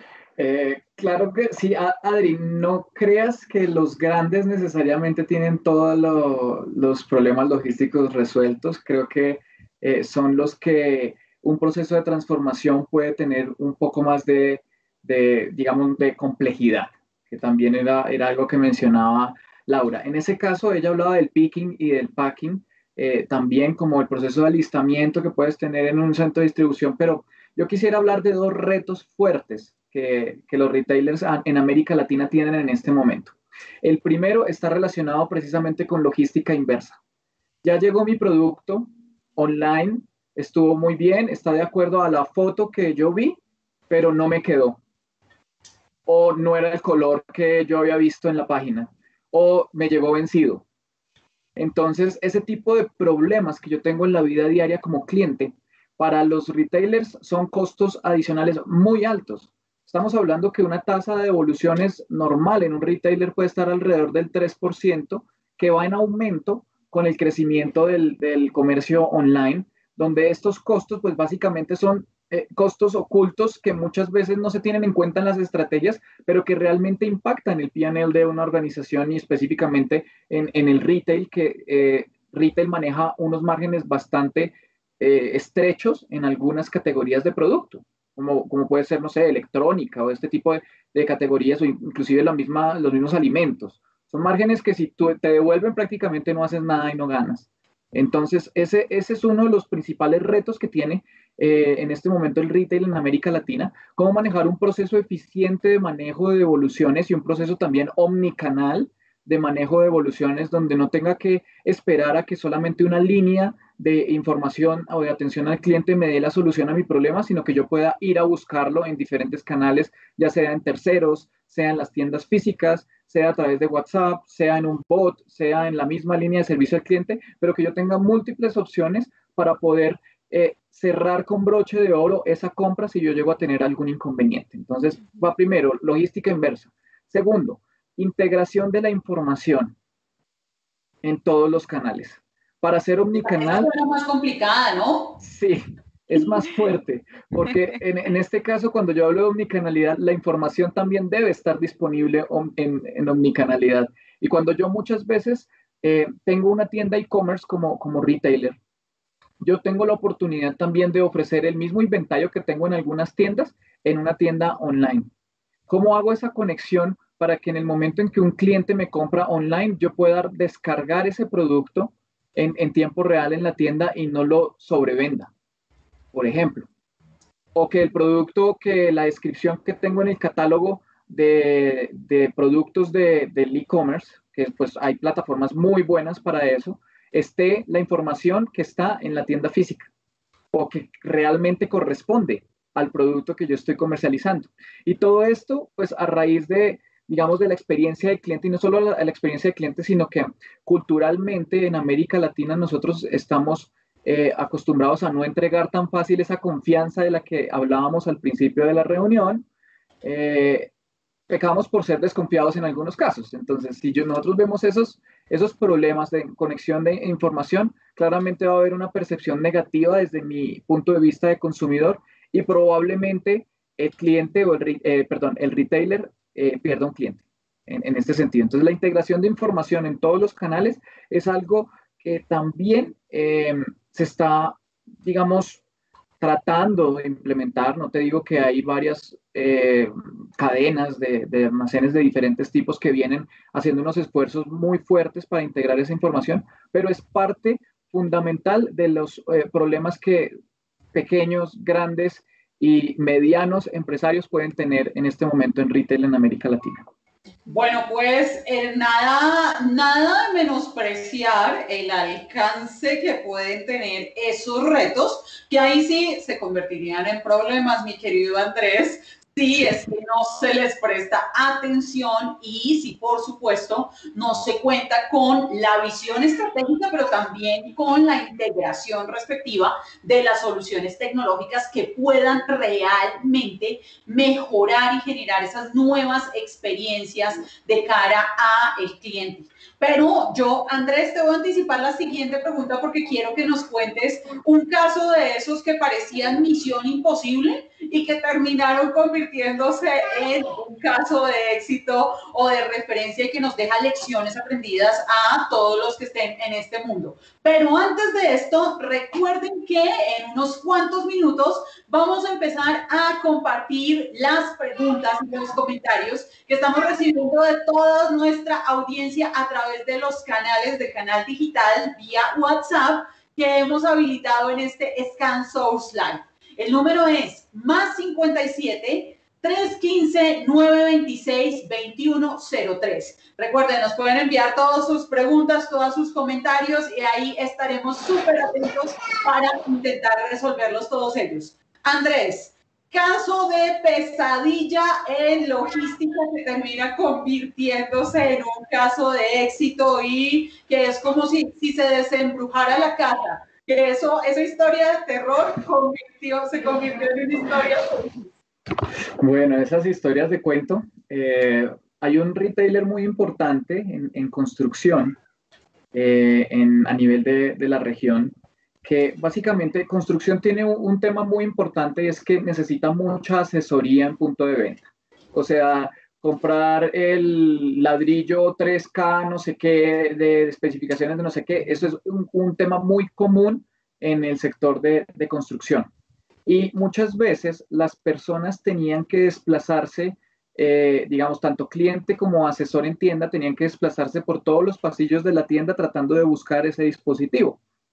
Claro que sí, Adri, no creas que los grandes necesariamente tienen todos los problemas logísticos resueltos. Creo que son los que un proceso de transformación puede tener un poco más digamos, de complejidad, que también era algo que mencionaba Laura. En ese caso, ella hablaba del picking y del packing, también como el proceso de alistamiento que puedes tener en un centro de distribución, pero yo quisiera hablar de dos retos fuertes que los retailers en América Latina tienen en este momento. El primero está relacionado precisamente con logística inversa. Ya llegó mi producto online, estuvo muy bien, está de acuerdo a la foto que yo vi, pero no me quedó. O no era el color que yo había visto en la página, o me llegó vencido. Entonces, ese tipo de problemas que yo tengo en la vida diaria como cliente, para los retailers son costos adicionales muy altos. Estamos hablando que una tasa de devoluciones normal en un retailer puede estar alrededor del 3%, que va en aumento con el crecimiento del comercio online, donde estos costos, pues básicamente son costos ocultos que muchas veces no se tienen en cuenta en las estrategias, pero que realmente impactan el P&L de una organización y específicamente en el retail, que retail maneja unos márgenes bastante estrechos en algunas categorías de producto, como puede ser, no sé, electrónica o este tipo de categorías o inclusive los mismos alimentos. Son márgenes que si tú te devuelven prácticamente no haces nada y no ganas. Entonces, ese es uno de los principales retos que tiene en este momento el retail en América Latina, cómo manejar un proceso eficiente de manejo de devoluciones y un proceso también omnicanal de manejo de devoluciones donde no tenga que esperar a que solamente una línea de información o de atención al cliente me dé la solución a mi problema, sino que yo pueda ir a buscarlo en diferentes canales, ya sea en terceros, sea en las tiendas físicas, sea a través de WhatsApp, sea en un bot, sea en la misma línea de servicio al cliente, pero que yo tenga múltiples opciones para poder cerrar con broche de oro esa compra si yo llego a tener algún inconveniente. Entonces, va primero, logística inversa. Segundo, integración de la información en todos los canales. Para ser omnicanal... Es más complicada, ¿no? Sí, es más fuerte, porque en este caso, cuando yo hablo de omnicanalidad, la información también debe estar disponible en omnicanalidad. Y cuando yo muchas veces tengo una tienda e-commerce como retailer, yo tengo la oportunidad también de ofrecer el mismo inventario que tengo en algunas tiendas en una tienda online. ¿Cómo hago esa conexión para que en el momento en que un cliente me compra online, yo pueda descargar ese producto en tiempo real en la tienda y no lo sobrevenda, por ejemplo? O que el producto, que la descripción que tengo en el catálogo de productos del e-commerce, que pues hay plataformas muy buenas para eso, esté la información que está en la tienda física o que realmente corresponde al producto que yo estoy comercializando. Y todo esto, pues a raíz de, digamos, de la experiencia del cliente, y no solo la experiencia del cliente, sino que culturalmente en América Latina nosotros estamos acostumbrados a no entregar tan fácil esa confianza de la que hablábamos al principio de la reunión. Eh, Pecamos por ser desconfiados en algunos casos. Entonces, si nosotros vemos esos problemas de conexión de información, claramente va a haber una percepción negativa desde mi punto de vista de consumidor y probablemente el cliente o el retailer pierda un cliente en este sentido. Entonces, la integración de información en todos los canales es algo que también se está, digamos, tratando de implementar. No te digo que hay varias cadenas de almacenes de diferentes tipos que vienen haciendo unos esfuerzos muy fuertes para integrar esa información, pero es parte fundamental de los problemas que pequeños, grandes y medianos empresarios pueden tener en este momento en retail en América Latina. Bueno, pues nada de menospreciar el alcance que pueden tener esos retos, que ahí sí se convertirían en problemas, mi querido Andrés. Sí, es que no se les presta atención y sí, por supuesto, no se cuenta con la visión estratégica, pero también con la integración respectiva de las soluciones tecnológicas que puedan realmente mejorar y generar esas nuevas experiencias de cara al cliente. Pero yo, Andrés, te voy a anticipar la siguiente pregunta porque quiero que nos cuentes un caso de esos que parecían misión imposible y que terminaron convirtiéndose en un caso de éxito o de referencia y que nos deja lecciones aprendidas a todos los que estén en este mundo. Pero antes de esto, recuerden que en unos cuantos minutos vamos a empezar a compartir las preguntas y los comentarios que estamos recibiendo de toda nuestra audiencia a través de los canales de Canal Digital vía WhatsApp que hemos habilitado en este ScanSource Live. El número es +57 315 926 2103. Recuerden, nos pueden enviar todas sus preguntas, todos sus comentarios y ahí estaremos súper atentos para intentar resolverlos todos ellos. Andrés, caso de pesadilla en logística que termina convirtiéndose en un caso de éxito y que es como si se desembrujara la casa. Que esa historia de terror se convirtió en una historia feliz. Bueno, esas historias de cuento. Hay un retailer muy importante en construcción a nivel de la región, que básicamente construcción tiene un tema muy importante y es que necesita mucha asesoría en punto de venta. O sea, comprar el ladrillo 3K, no sé qué, de especificaciones de no sé qué, eso es un tema muy común en el sector de construcción. Y muchas veces las personas tenían que desplazarse, digamos, tanto cliente como asesor en tienda, tenían que desplazarse por todos los pasillos de la tienda tratando de buscar ese dispositivo.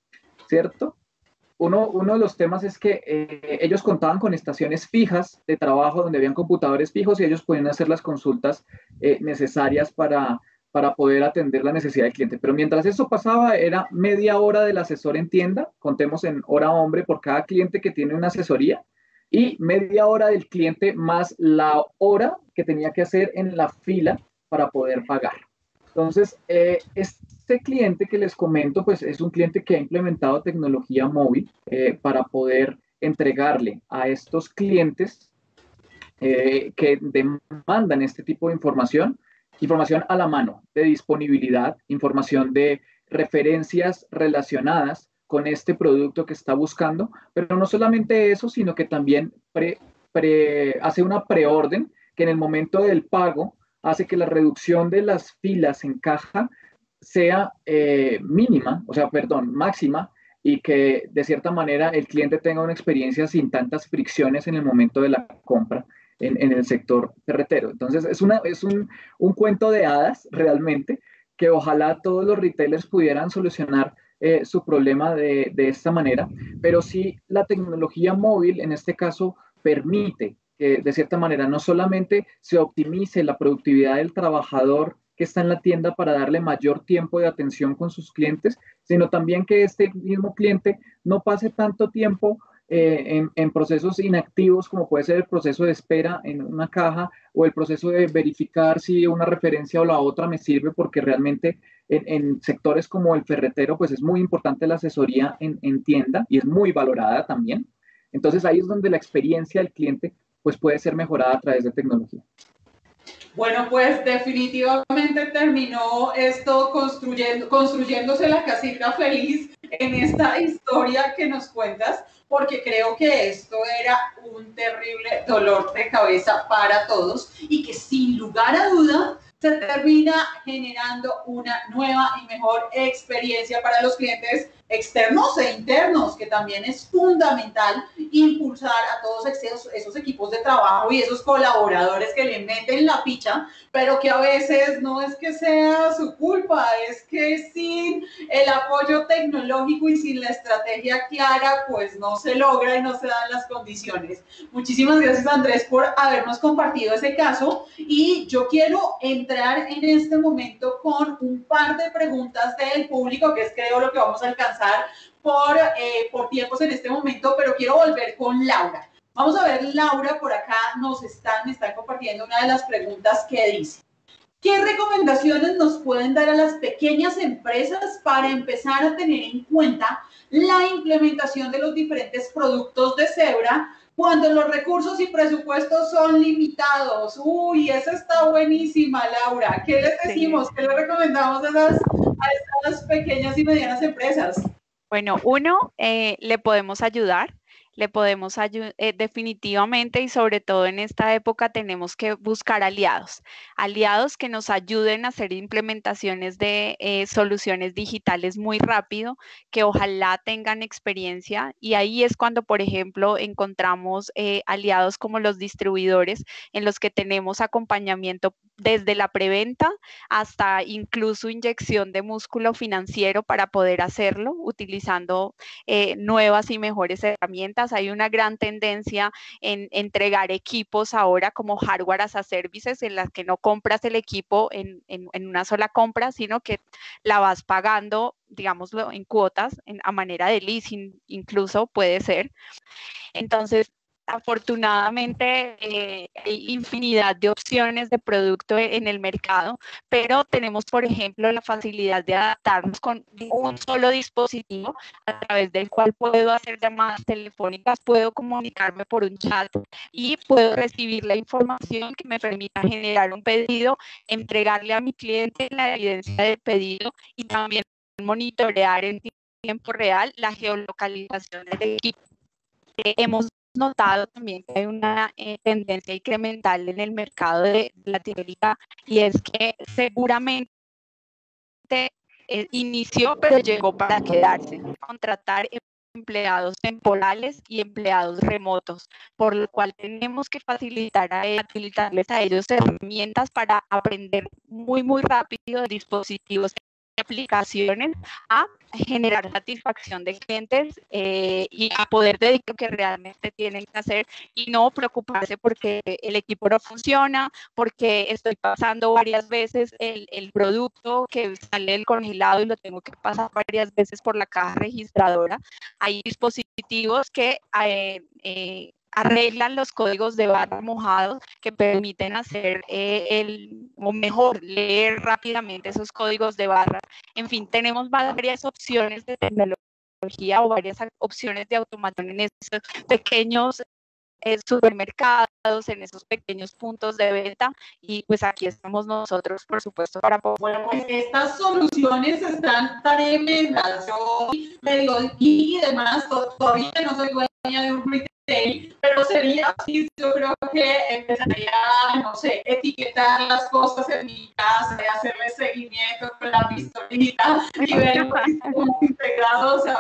¿cierto? Uno de los temas es que ellos contaban con estaciones fijas de trabajo donde habían computadores fijos y ellos podían hacer las consultas necesarias para poder atender la necesidad del cliente. Pero mientras eso pasaba, era media hora del asesor en tienda, contemos en hora hombre por cada cliente que tiene una asesoría, y media hora del cliente más la hora que tenía que hacer en la fila para poder pagar. Entonces, este cliente que les comento, pues es un cliente que ha implementado tecnología móvil para poder entregarle a estos clientes que demandan este tipo de información a la mano, de disponibilidad, información de referencias relacionadas con este producto que está buscando, pero no solamente eso, sino que también hace una preorden que en el momento del pago hace que la reducción de las filas en caja sea máxima, y que de cierta manera el cliente tenga una experiencia sin tantas fricciones en el momento de la compra en el sector ferretero. Entonces es un cuento de hadas realmente, que ojalá todos los retailers pudieran solucionar su problema de esta manera, pero sí la tecnología móvil en este caso permite que de cierta manera no solamente se optimice la productividad del trabajador que está en la tienda para darle mayor tiempo de atención con sus clientes, sino también que este mismo cliente no pase tanto tiempo en procesos inactivos como puede ser el proceso de espera en una caja o el proceso de verificar si una referencia o la otra me sirve, porque realmente en sectores como el ferretero pues es muy importante la asesoría en tienda y es muy valorada también. Entonces ahí es donde la experiencia del cliente pues puede ser mejorada a través de tecnología. Bueno, pues definitivamente terminó esto construyéndose la casita feliz en esta historia que nos cuentas, porque creo que esto era un terrible dolor de cabeza para todos y que sin lugar a duda se termina generando una nueva y mejor experiencia para los clientes externos e internos, que también es fundamental impulsar a todos esos equipos de trabajo y esos colaboradores que le meten la ficha, pero que a veces no es que sea su culpa, es que sin el apoyo tecnológico y sin la estrategia clara, pues no se logra y no se dan las condiciones. Muchísimas gracias, Andrés, por habernos compartido ese caso, y yo quiero entrar en este momento con un par de preguntas del público, que es creo lo que vamos a alcanzar por tiempos en este momento, pero quiero volver con Laura. Vamos a ver, Laura, por acá me están compartiendo una de las preguntas que dice: ¿qué recomendaciones nos pueden dar a las pequeñas empresas para empezar a tener en cuenta la implementación de los diferentes productos de Zebra cuando los recursos y presupuestos son limitados? Uy, esa está buenísima, Laura. ¿Qué les decimos? ¿Qué les recomendamos a estas pequeñas y medianas empresas? Bueno, le podemos ayudar. Definitivamente, y sobre todo en esta época tenemos que buscar aliados que nos ayuden a hacer implementaciones de soluciones digitales muy rápido, que ojalá tengan experiencia, y ahí es cuando, por ejemplo, encontramos aliados como los distribuidores, en los que tenemos acompañamiento desde la preventa hasta incluso inyección de músculo financiero para poder hacerlo utilizando nuevas y mejores herramientas. Hay una gran tendencia en entregar equipos ahora como hardware as a services, en las que no compras el equipo en una sola compra, sino que la vas pagando, digámoslo, en cuotas, a manera de leasing incluso puede ser. Entonces, afortunadamente hay infinidad de opciones de producto en el mercado, pero tenemos, por ejemplo, la facilidad de adaptarnos con un solo dispositivo a través del cual puedo hacer llamadas telefónicas, puedo comunicarme por un chat y puedo recibir la información que me permita generar un pedido, entregarle a mi cliente la evidencia del pedido y también monitorear en tiempo real la geolocalización del equipo. Hemos notado también que hay una tendencia incremental en el mercado de Latinoamérica, y es que seguramente inició, pero llegó para quedarse, contratar empleados temporales y empleados remotos, por lo cual tenemos que facilitarles a ellos herramientas para aprender muy rápido de dispositivos aplicaciones a generar satisfacción de clientes y a poder dedicar lo que realmente tienen que hacer y no preocuparse porque el equipo no funciona, porque estoy pasando varias veces el producto que sale del congelado y lo tengo que pasar varias veces por la caja registradora. Hay dispositivos que arreglan los códigos de barra mojados que permiten hacer o mejor, leer rápidamente esos códigos de barra. En fin, tenemos varias opciones de tecnología o varias opciones de automación en esos pequeños supermercados, en esos pequeños puntos de venta, y pues aquí estamos nosotros, por supuesto, para poder... Bueno, pues estas soluciones están tremendas. Yo medio y demás, todavía no soy dueña de un retail, pero sería así. Yo creo que empezaría, no sé, etiquetar las cosas en mi casa, hacerle seguimiento con la pistolita y ver cómo integrados, o sea,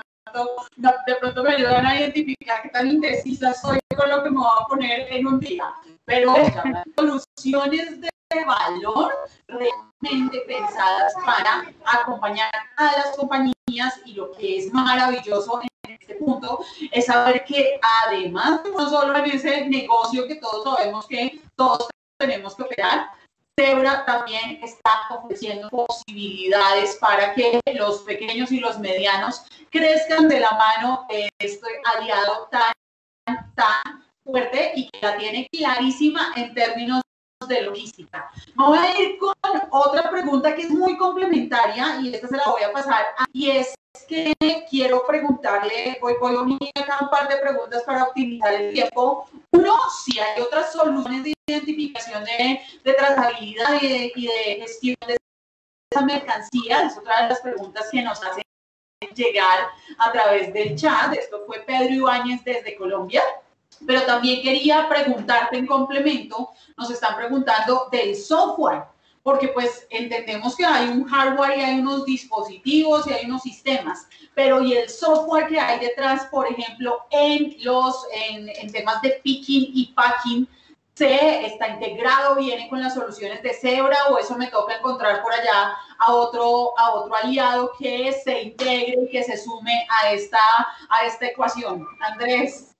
de pronto me ayudan a identificar qué tan indecisa soy con lo que me voy a poner en un día. Pero soluciones de valor realmente pensadas para acompañar a las compañías, y lo que es maravilloso en este punto es saber que además, no solo en ese negocio que todos sabemos que todos tenemos que operar, Zebra también está ofreciendo posibilidades para que los pequeños y los medianos crezcan de la mano de este aliado tan fuerte y que la tiene clarísima en términos de logística. Me voy a ir con otra pregunta que es muy complementaria y esta se la voy a pasar, y es que quiero preguntarle, voy a unir acá un par de preguntas para optimizar el tiempo. Uno, si hay otras soluciones de identificación de trazabilidad y de gestión de esa mercancía. Es otra de las preguntas que nos hacen llegar a través del chat. Esto fue Pedro Ibáñez desde Colombia. Pero también quería preguntarte en complemento, nos están preguntando del software, porque pues entendemos que hay un hardware y hay unos dispositivos y hay unos sistemas, pero ¿y el software que hay detrás, por ejemplo, en temas de picking y packing? ¿Se está integrado, viene con las soluciones de Zebra, o eso me toca encontrar por allá a otro aliado que se integre y que se sume a esta ecuación? Andrés.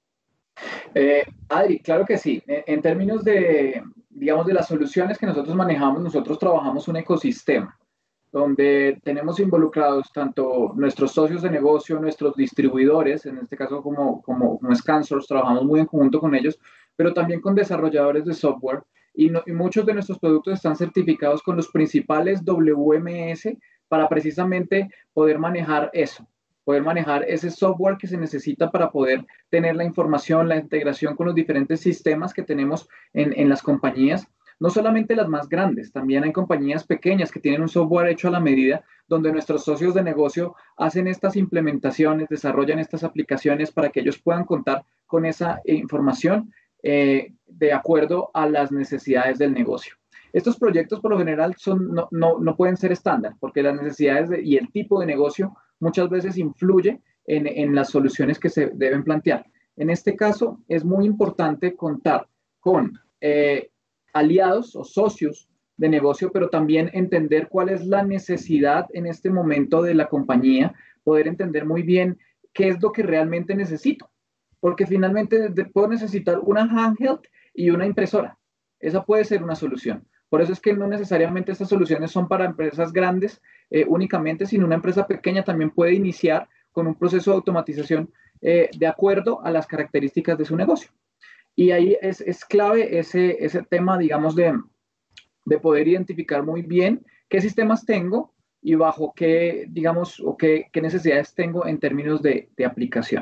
Adri, claro que sí. En términos de, digamos, de las soluciones que nosotros manejamos, nosotros trabajamos un ecosistema donde tenemos involucrados tanto nuestros socios de negocio, nuestros distribuidores, en este caso como ScanSource, trabajamos muy en conjunto con ellos, pero también con desarrolladores de software, y muchos de nuestros productos están certificados con los principales WMS para precisamente poder manejar eso, poder manejar ese software que se necesita para poder tener la información, la integración con los diferentes sistemas que tenemos en las compañías. No solamente las más grandes, también hay compañías pequeñas que tienen un software hecho a la medida, donde nuestros socios de negocio hacen estas implementaciones, desarrollan estas aplicaciones para que ellos puedan contar con esa información de acuerdo a las necesidades del negocio. Estos proyectos por lo general no pueden ser estándar, porque las necesidades y el tipo de negocio muchas veces influye en las soluciones que se deben plantear. En este caso, es muy importante contar con aliados o socios de negocio, pero también entender cuál es la necesidad en este momento de la compañía, poder entender muy bien qué es lo que realmente necesito, porque finalmente puedo necesitar una handheld y una impresora. Esa puede ser una solución. Por eso es que no necesariamente estas soluciones son para empresas grandes únicamente, sino una empresa pequeña también puede iniciar con un proceso de automatización de acuerdo a las características de su negocio. Y ahí es clave ese tema, digamos, de poder identificar muy bien qué sistemas tengo y bajo qué, digamos, o qué necesidades tengo en términos de aplicación.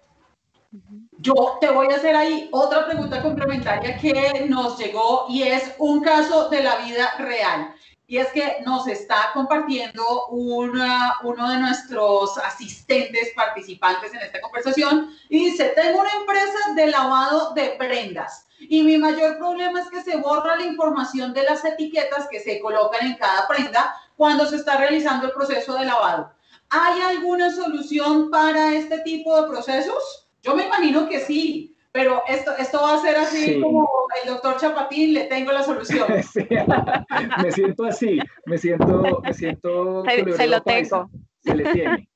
Yo te voy a hacer ahí otra pregunta complementaria que nos llegó, y es un caso de la vida real. Y es que nos está compartiendo uno de nuestros asistentes participantes en esta conversación y dice: tengo una empresa de lavado de prendas y mi mayor problema es que se borra la información de las etiquetas que se colocan en cada prenda cuando se está realizando el proceso de lavado. ¿Hay alguna solución para este tipo de procesos? Yo me imagino que sí, pero esto va a ser así Sí. como el doctor Chapatín, le tengo la solución. Sí. Me siento así, me siento Se lo paisa, tengo. se le tiene.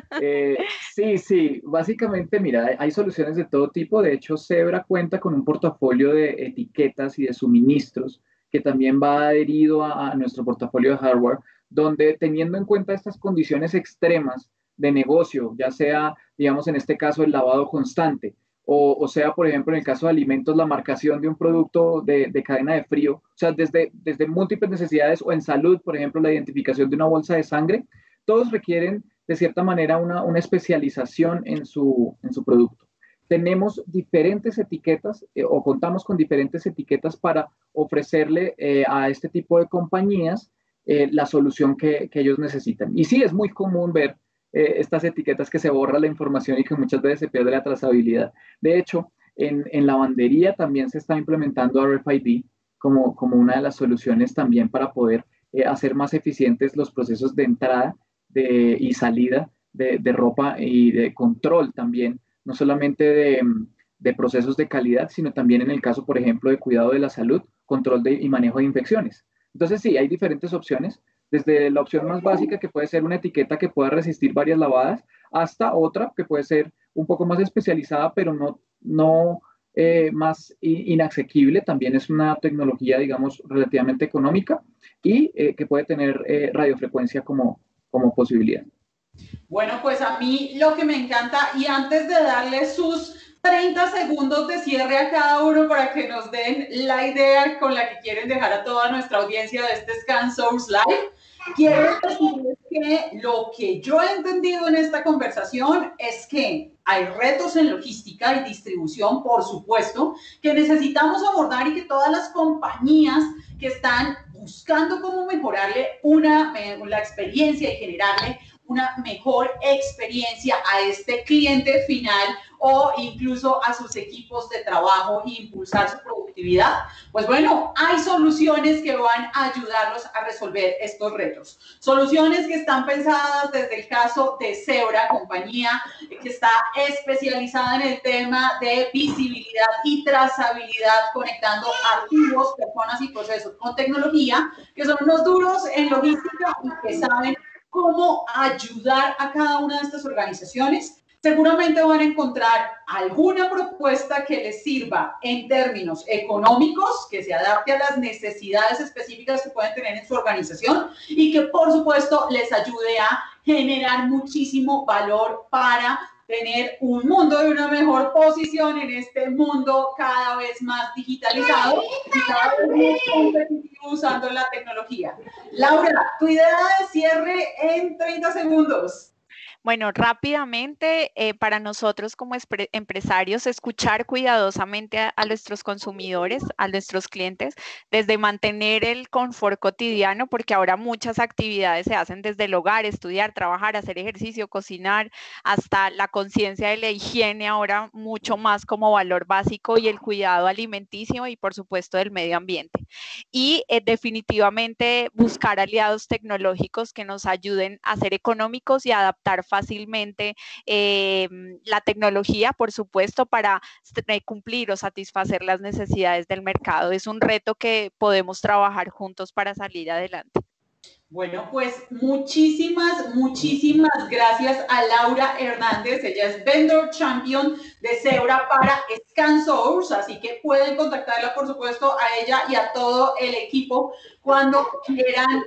Sí, básicamente, mira, hay soluciones de todo tipo. De hecho, Zebra cuenta con un portafolio de etiquetas y de suministros que también va adherido a nuestro portafolio de hardware, donde teniendo en cuenta estas condiciones extremas de negocio, ya sea, digamos, en este caso, el lavado constante, o sea, por ejemplo, en el caso de alimentos, la marcación de un producto de cadena de frío, o sea, desde múltiples necesidades, o en salud, por ejemplo, la identificación de una bolsa de sangre, todos requieren de cierta manera una especialización en su producto. Tenemos diferentes etiquetas o contamos con diferentes etiquetas para ofrecerle a este tipo de compañías la solución que ellos necesitan. Y sí, es muy común ver estas etiquetas que se borra la información y que muchas veces se pierde la trazabilidad. De hecho, en lavandería también se está implementando RFID como una de las soluciones también para poder hacer más eficientes los procesos de entrada y salida de ropa y de control también, no solamente de procesos de calidad, sino también en el caso, por ejemplo, de cuidado de la salud, control y manejo de infecciones. Entonces, sí, hay diferentes opciones, desde la opción más básica, que puede ser una etiqueta que pueda resistir varias lavadas, hasta otra que puede ser un poco más especializada, pero no más inasequible. También es una tecnología, digamos, relativamente económica y que puede tener radiofrecuencia como posibilidad. Bueno, pues a mí lo que me encanta, y antes de darle sus 30 segundos de cierre a cada uno para que nos den la idea con la que quieren dejar a toda nuestra audiencia de este ScanSource Live, quiero decirles que lo que yo he entendido en esta conversación es que hay retos en logística y distribución, por supuesto, que necesitamos abordar y que todas las compañías que están buscando cómo mejorarle la experiencia y generarle una mejor experiencia a este cliente final o incluso a sus equipos de trabajo e impulsar su productividad, pues bueno, hay soluciones que van a ayudarlos a resolver estos retos. Soluciones que están pensadas desde el caso de Zebra, compañía que está especializada en el tema de visibilidad y trazabilidad, conectando archivos, personas y procesos con tecnología, que son unos duros en logística y que saben cómo ayudar a cada una de estas organizaciones. Seguramente van a encontrar alguna propuesta que les sirva en términos económicos, que se adapte a las necesidades específicas que pueden tener en su organización y que, por supuesto, les ayude a generar muchísimo valor para tener un mundo y una mejor posición en este mundo cada vez más digitalizado y cada vez más competitivo usando la tecnología. Laura, tu idea de cierre en 30 segundos. Bueno, rápidamente, para nosotros como empresarios, escuchar cuidadosamente a nuestros consumidores, a nuestros clientes, desde mantener el confort cotidiano, porque ahora muchas actividades se hacen desde el hogar, estudiar, trabajar, hacer ejercicio, cocinar, hasta la conciencia de la higiene, ahora mucho más como valor básico, y el cuidado alimenticio y, por supuesto, del medio ambiente. Y definitivamente buscar aliados tecnológicos que nos ayuden a ser económicos y a adaptar fácilmente la tecnología, por supuesto, para cumplir o satisfacer las necesidades del mercado. Es un reto que podemos trabajar juntos para salir adelante. Bueno, pues muchísimas gracias a Laura Hernández. Ella es Vendor Champion de Zebra para ScanSource, así que pueden contactarla, por supuesto, a ella y a todo el equipo cuando quieran.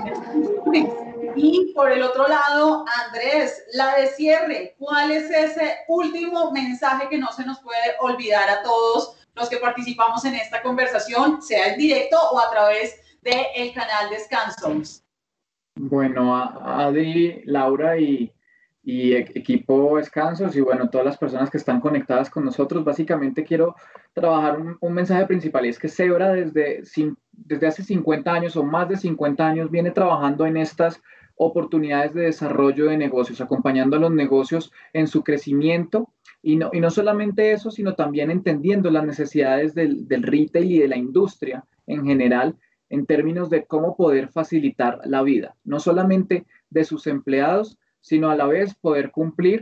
Y por el otro lado, Andrés, la de cierre, ¿cuál es ese último mensaje que no se nos puede olvidar a todos los que participamos en esta conversación, sea en directo o a través del canal de ScanSource? Bueno, Adri, Laura y equipo ScanSource y bueno, todas las personas que están conectadas con nosotros, básicamente quiero trabajar un mensaje principal, y es que Zebra desde hace 50 años o más de 50 años viene trabajando en estas oportunidades de desarrollo de negocios, acompañando a los negocios en su crecimiento y no solamente eso, sino también entendiendo las necesidades del retail y de la industria en general en términos de cómo poder facilitar la vida, no solamente de sus empleados, sino a la vez poder cumplir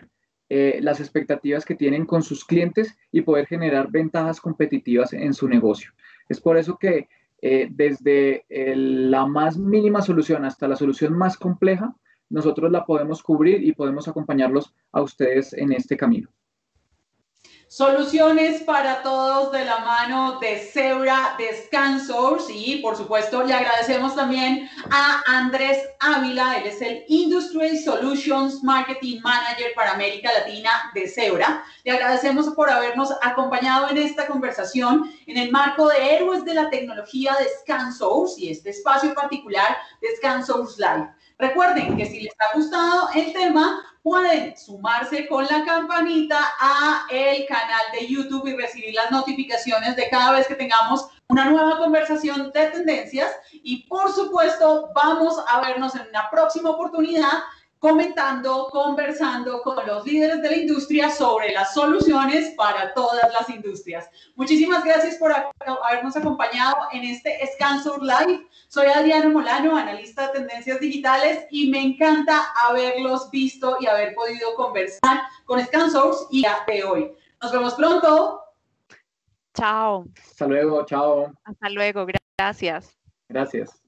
las expectativas que tienen con sus clientes y poder generar ventajas competitivas en su negocio. Es por eso que desde la más mínima solución hasta la solución más compleja, nosotros la podemos cubrir y podemos acompañarlos a ustedes en este camino. Soluciones para todos de la mano de Zebra, de ScanSource, y por supuesto le agradecemos también a Andrés Ávila, él es el Industry Solutions Marketing Manager para América Latina de Zebra. Le agradecemos por habernos acompañado en esta conversación en el marco de Héroes de la Tecnología de ScanSource y este espacio particular de ScanSource Live. Recuerden que si les ha gustado el tema, pueden sumarse con la campanita a el canal de YouTube y recibir las notificaciones de cada vez que tengamos una nueva conversación de tendencias. Y por supuesto, vamos a vernos en una próxima oportunidad comentando, conversando con los líderes de la industria sobre las soluciones para todas las industrias. Muchísimas gracias por habernos acompañado en este ScanSource Live. Soy Adriana Molano, analista de tendencias digitales, y me encanta haberlos visto y haber podido conversar con ScanSource y de hoy. Nos vemos pronto. Chao. Hasta luego, chao. Hasta luego, gracias. Gracias.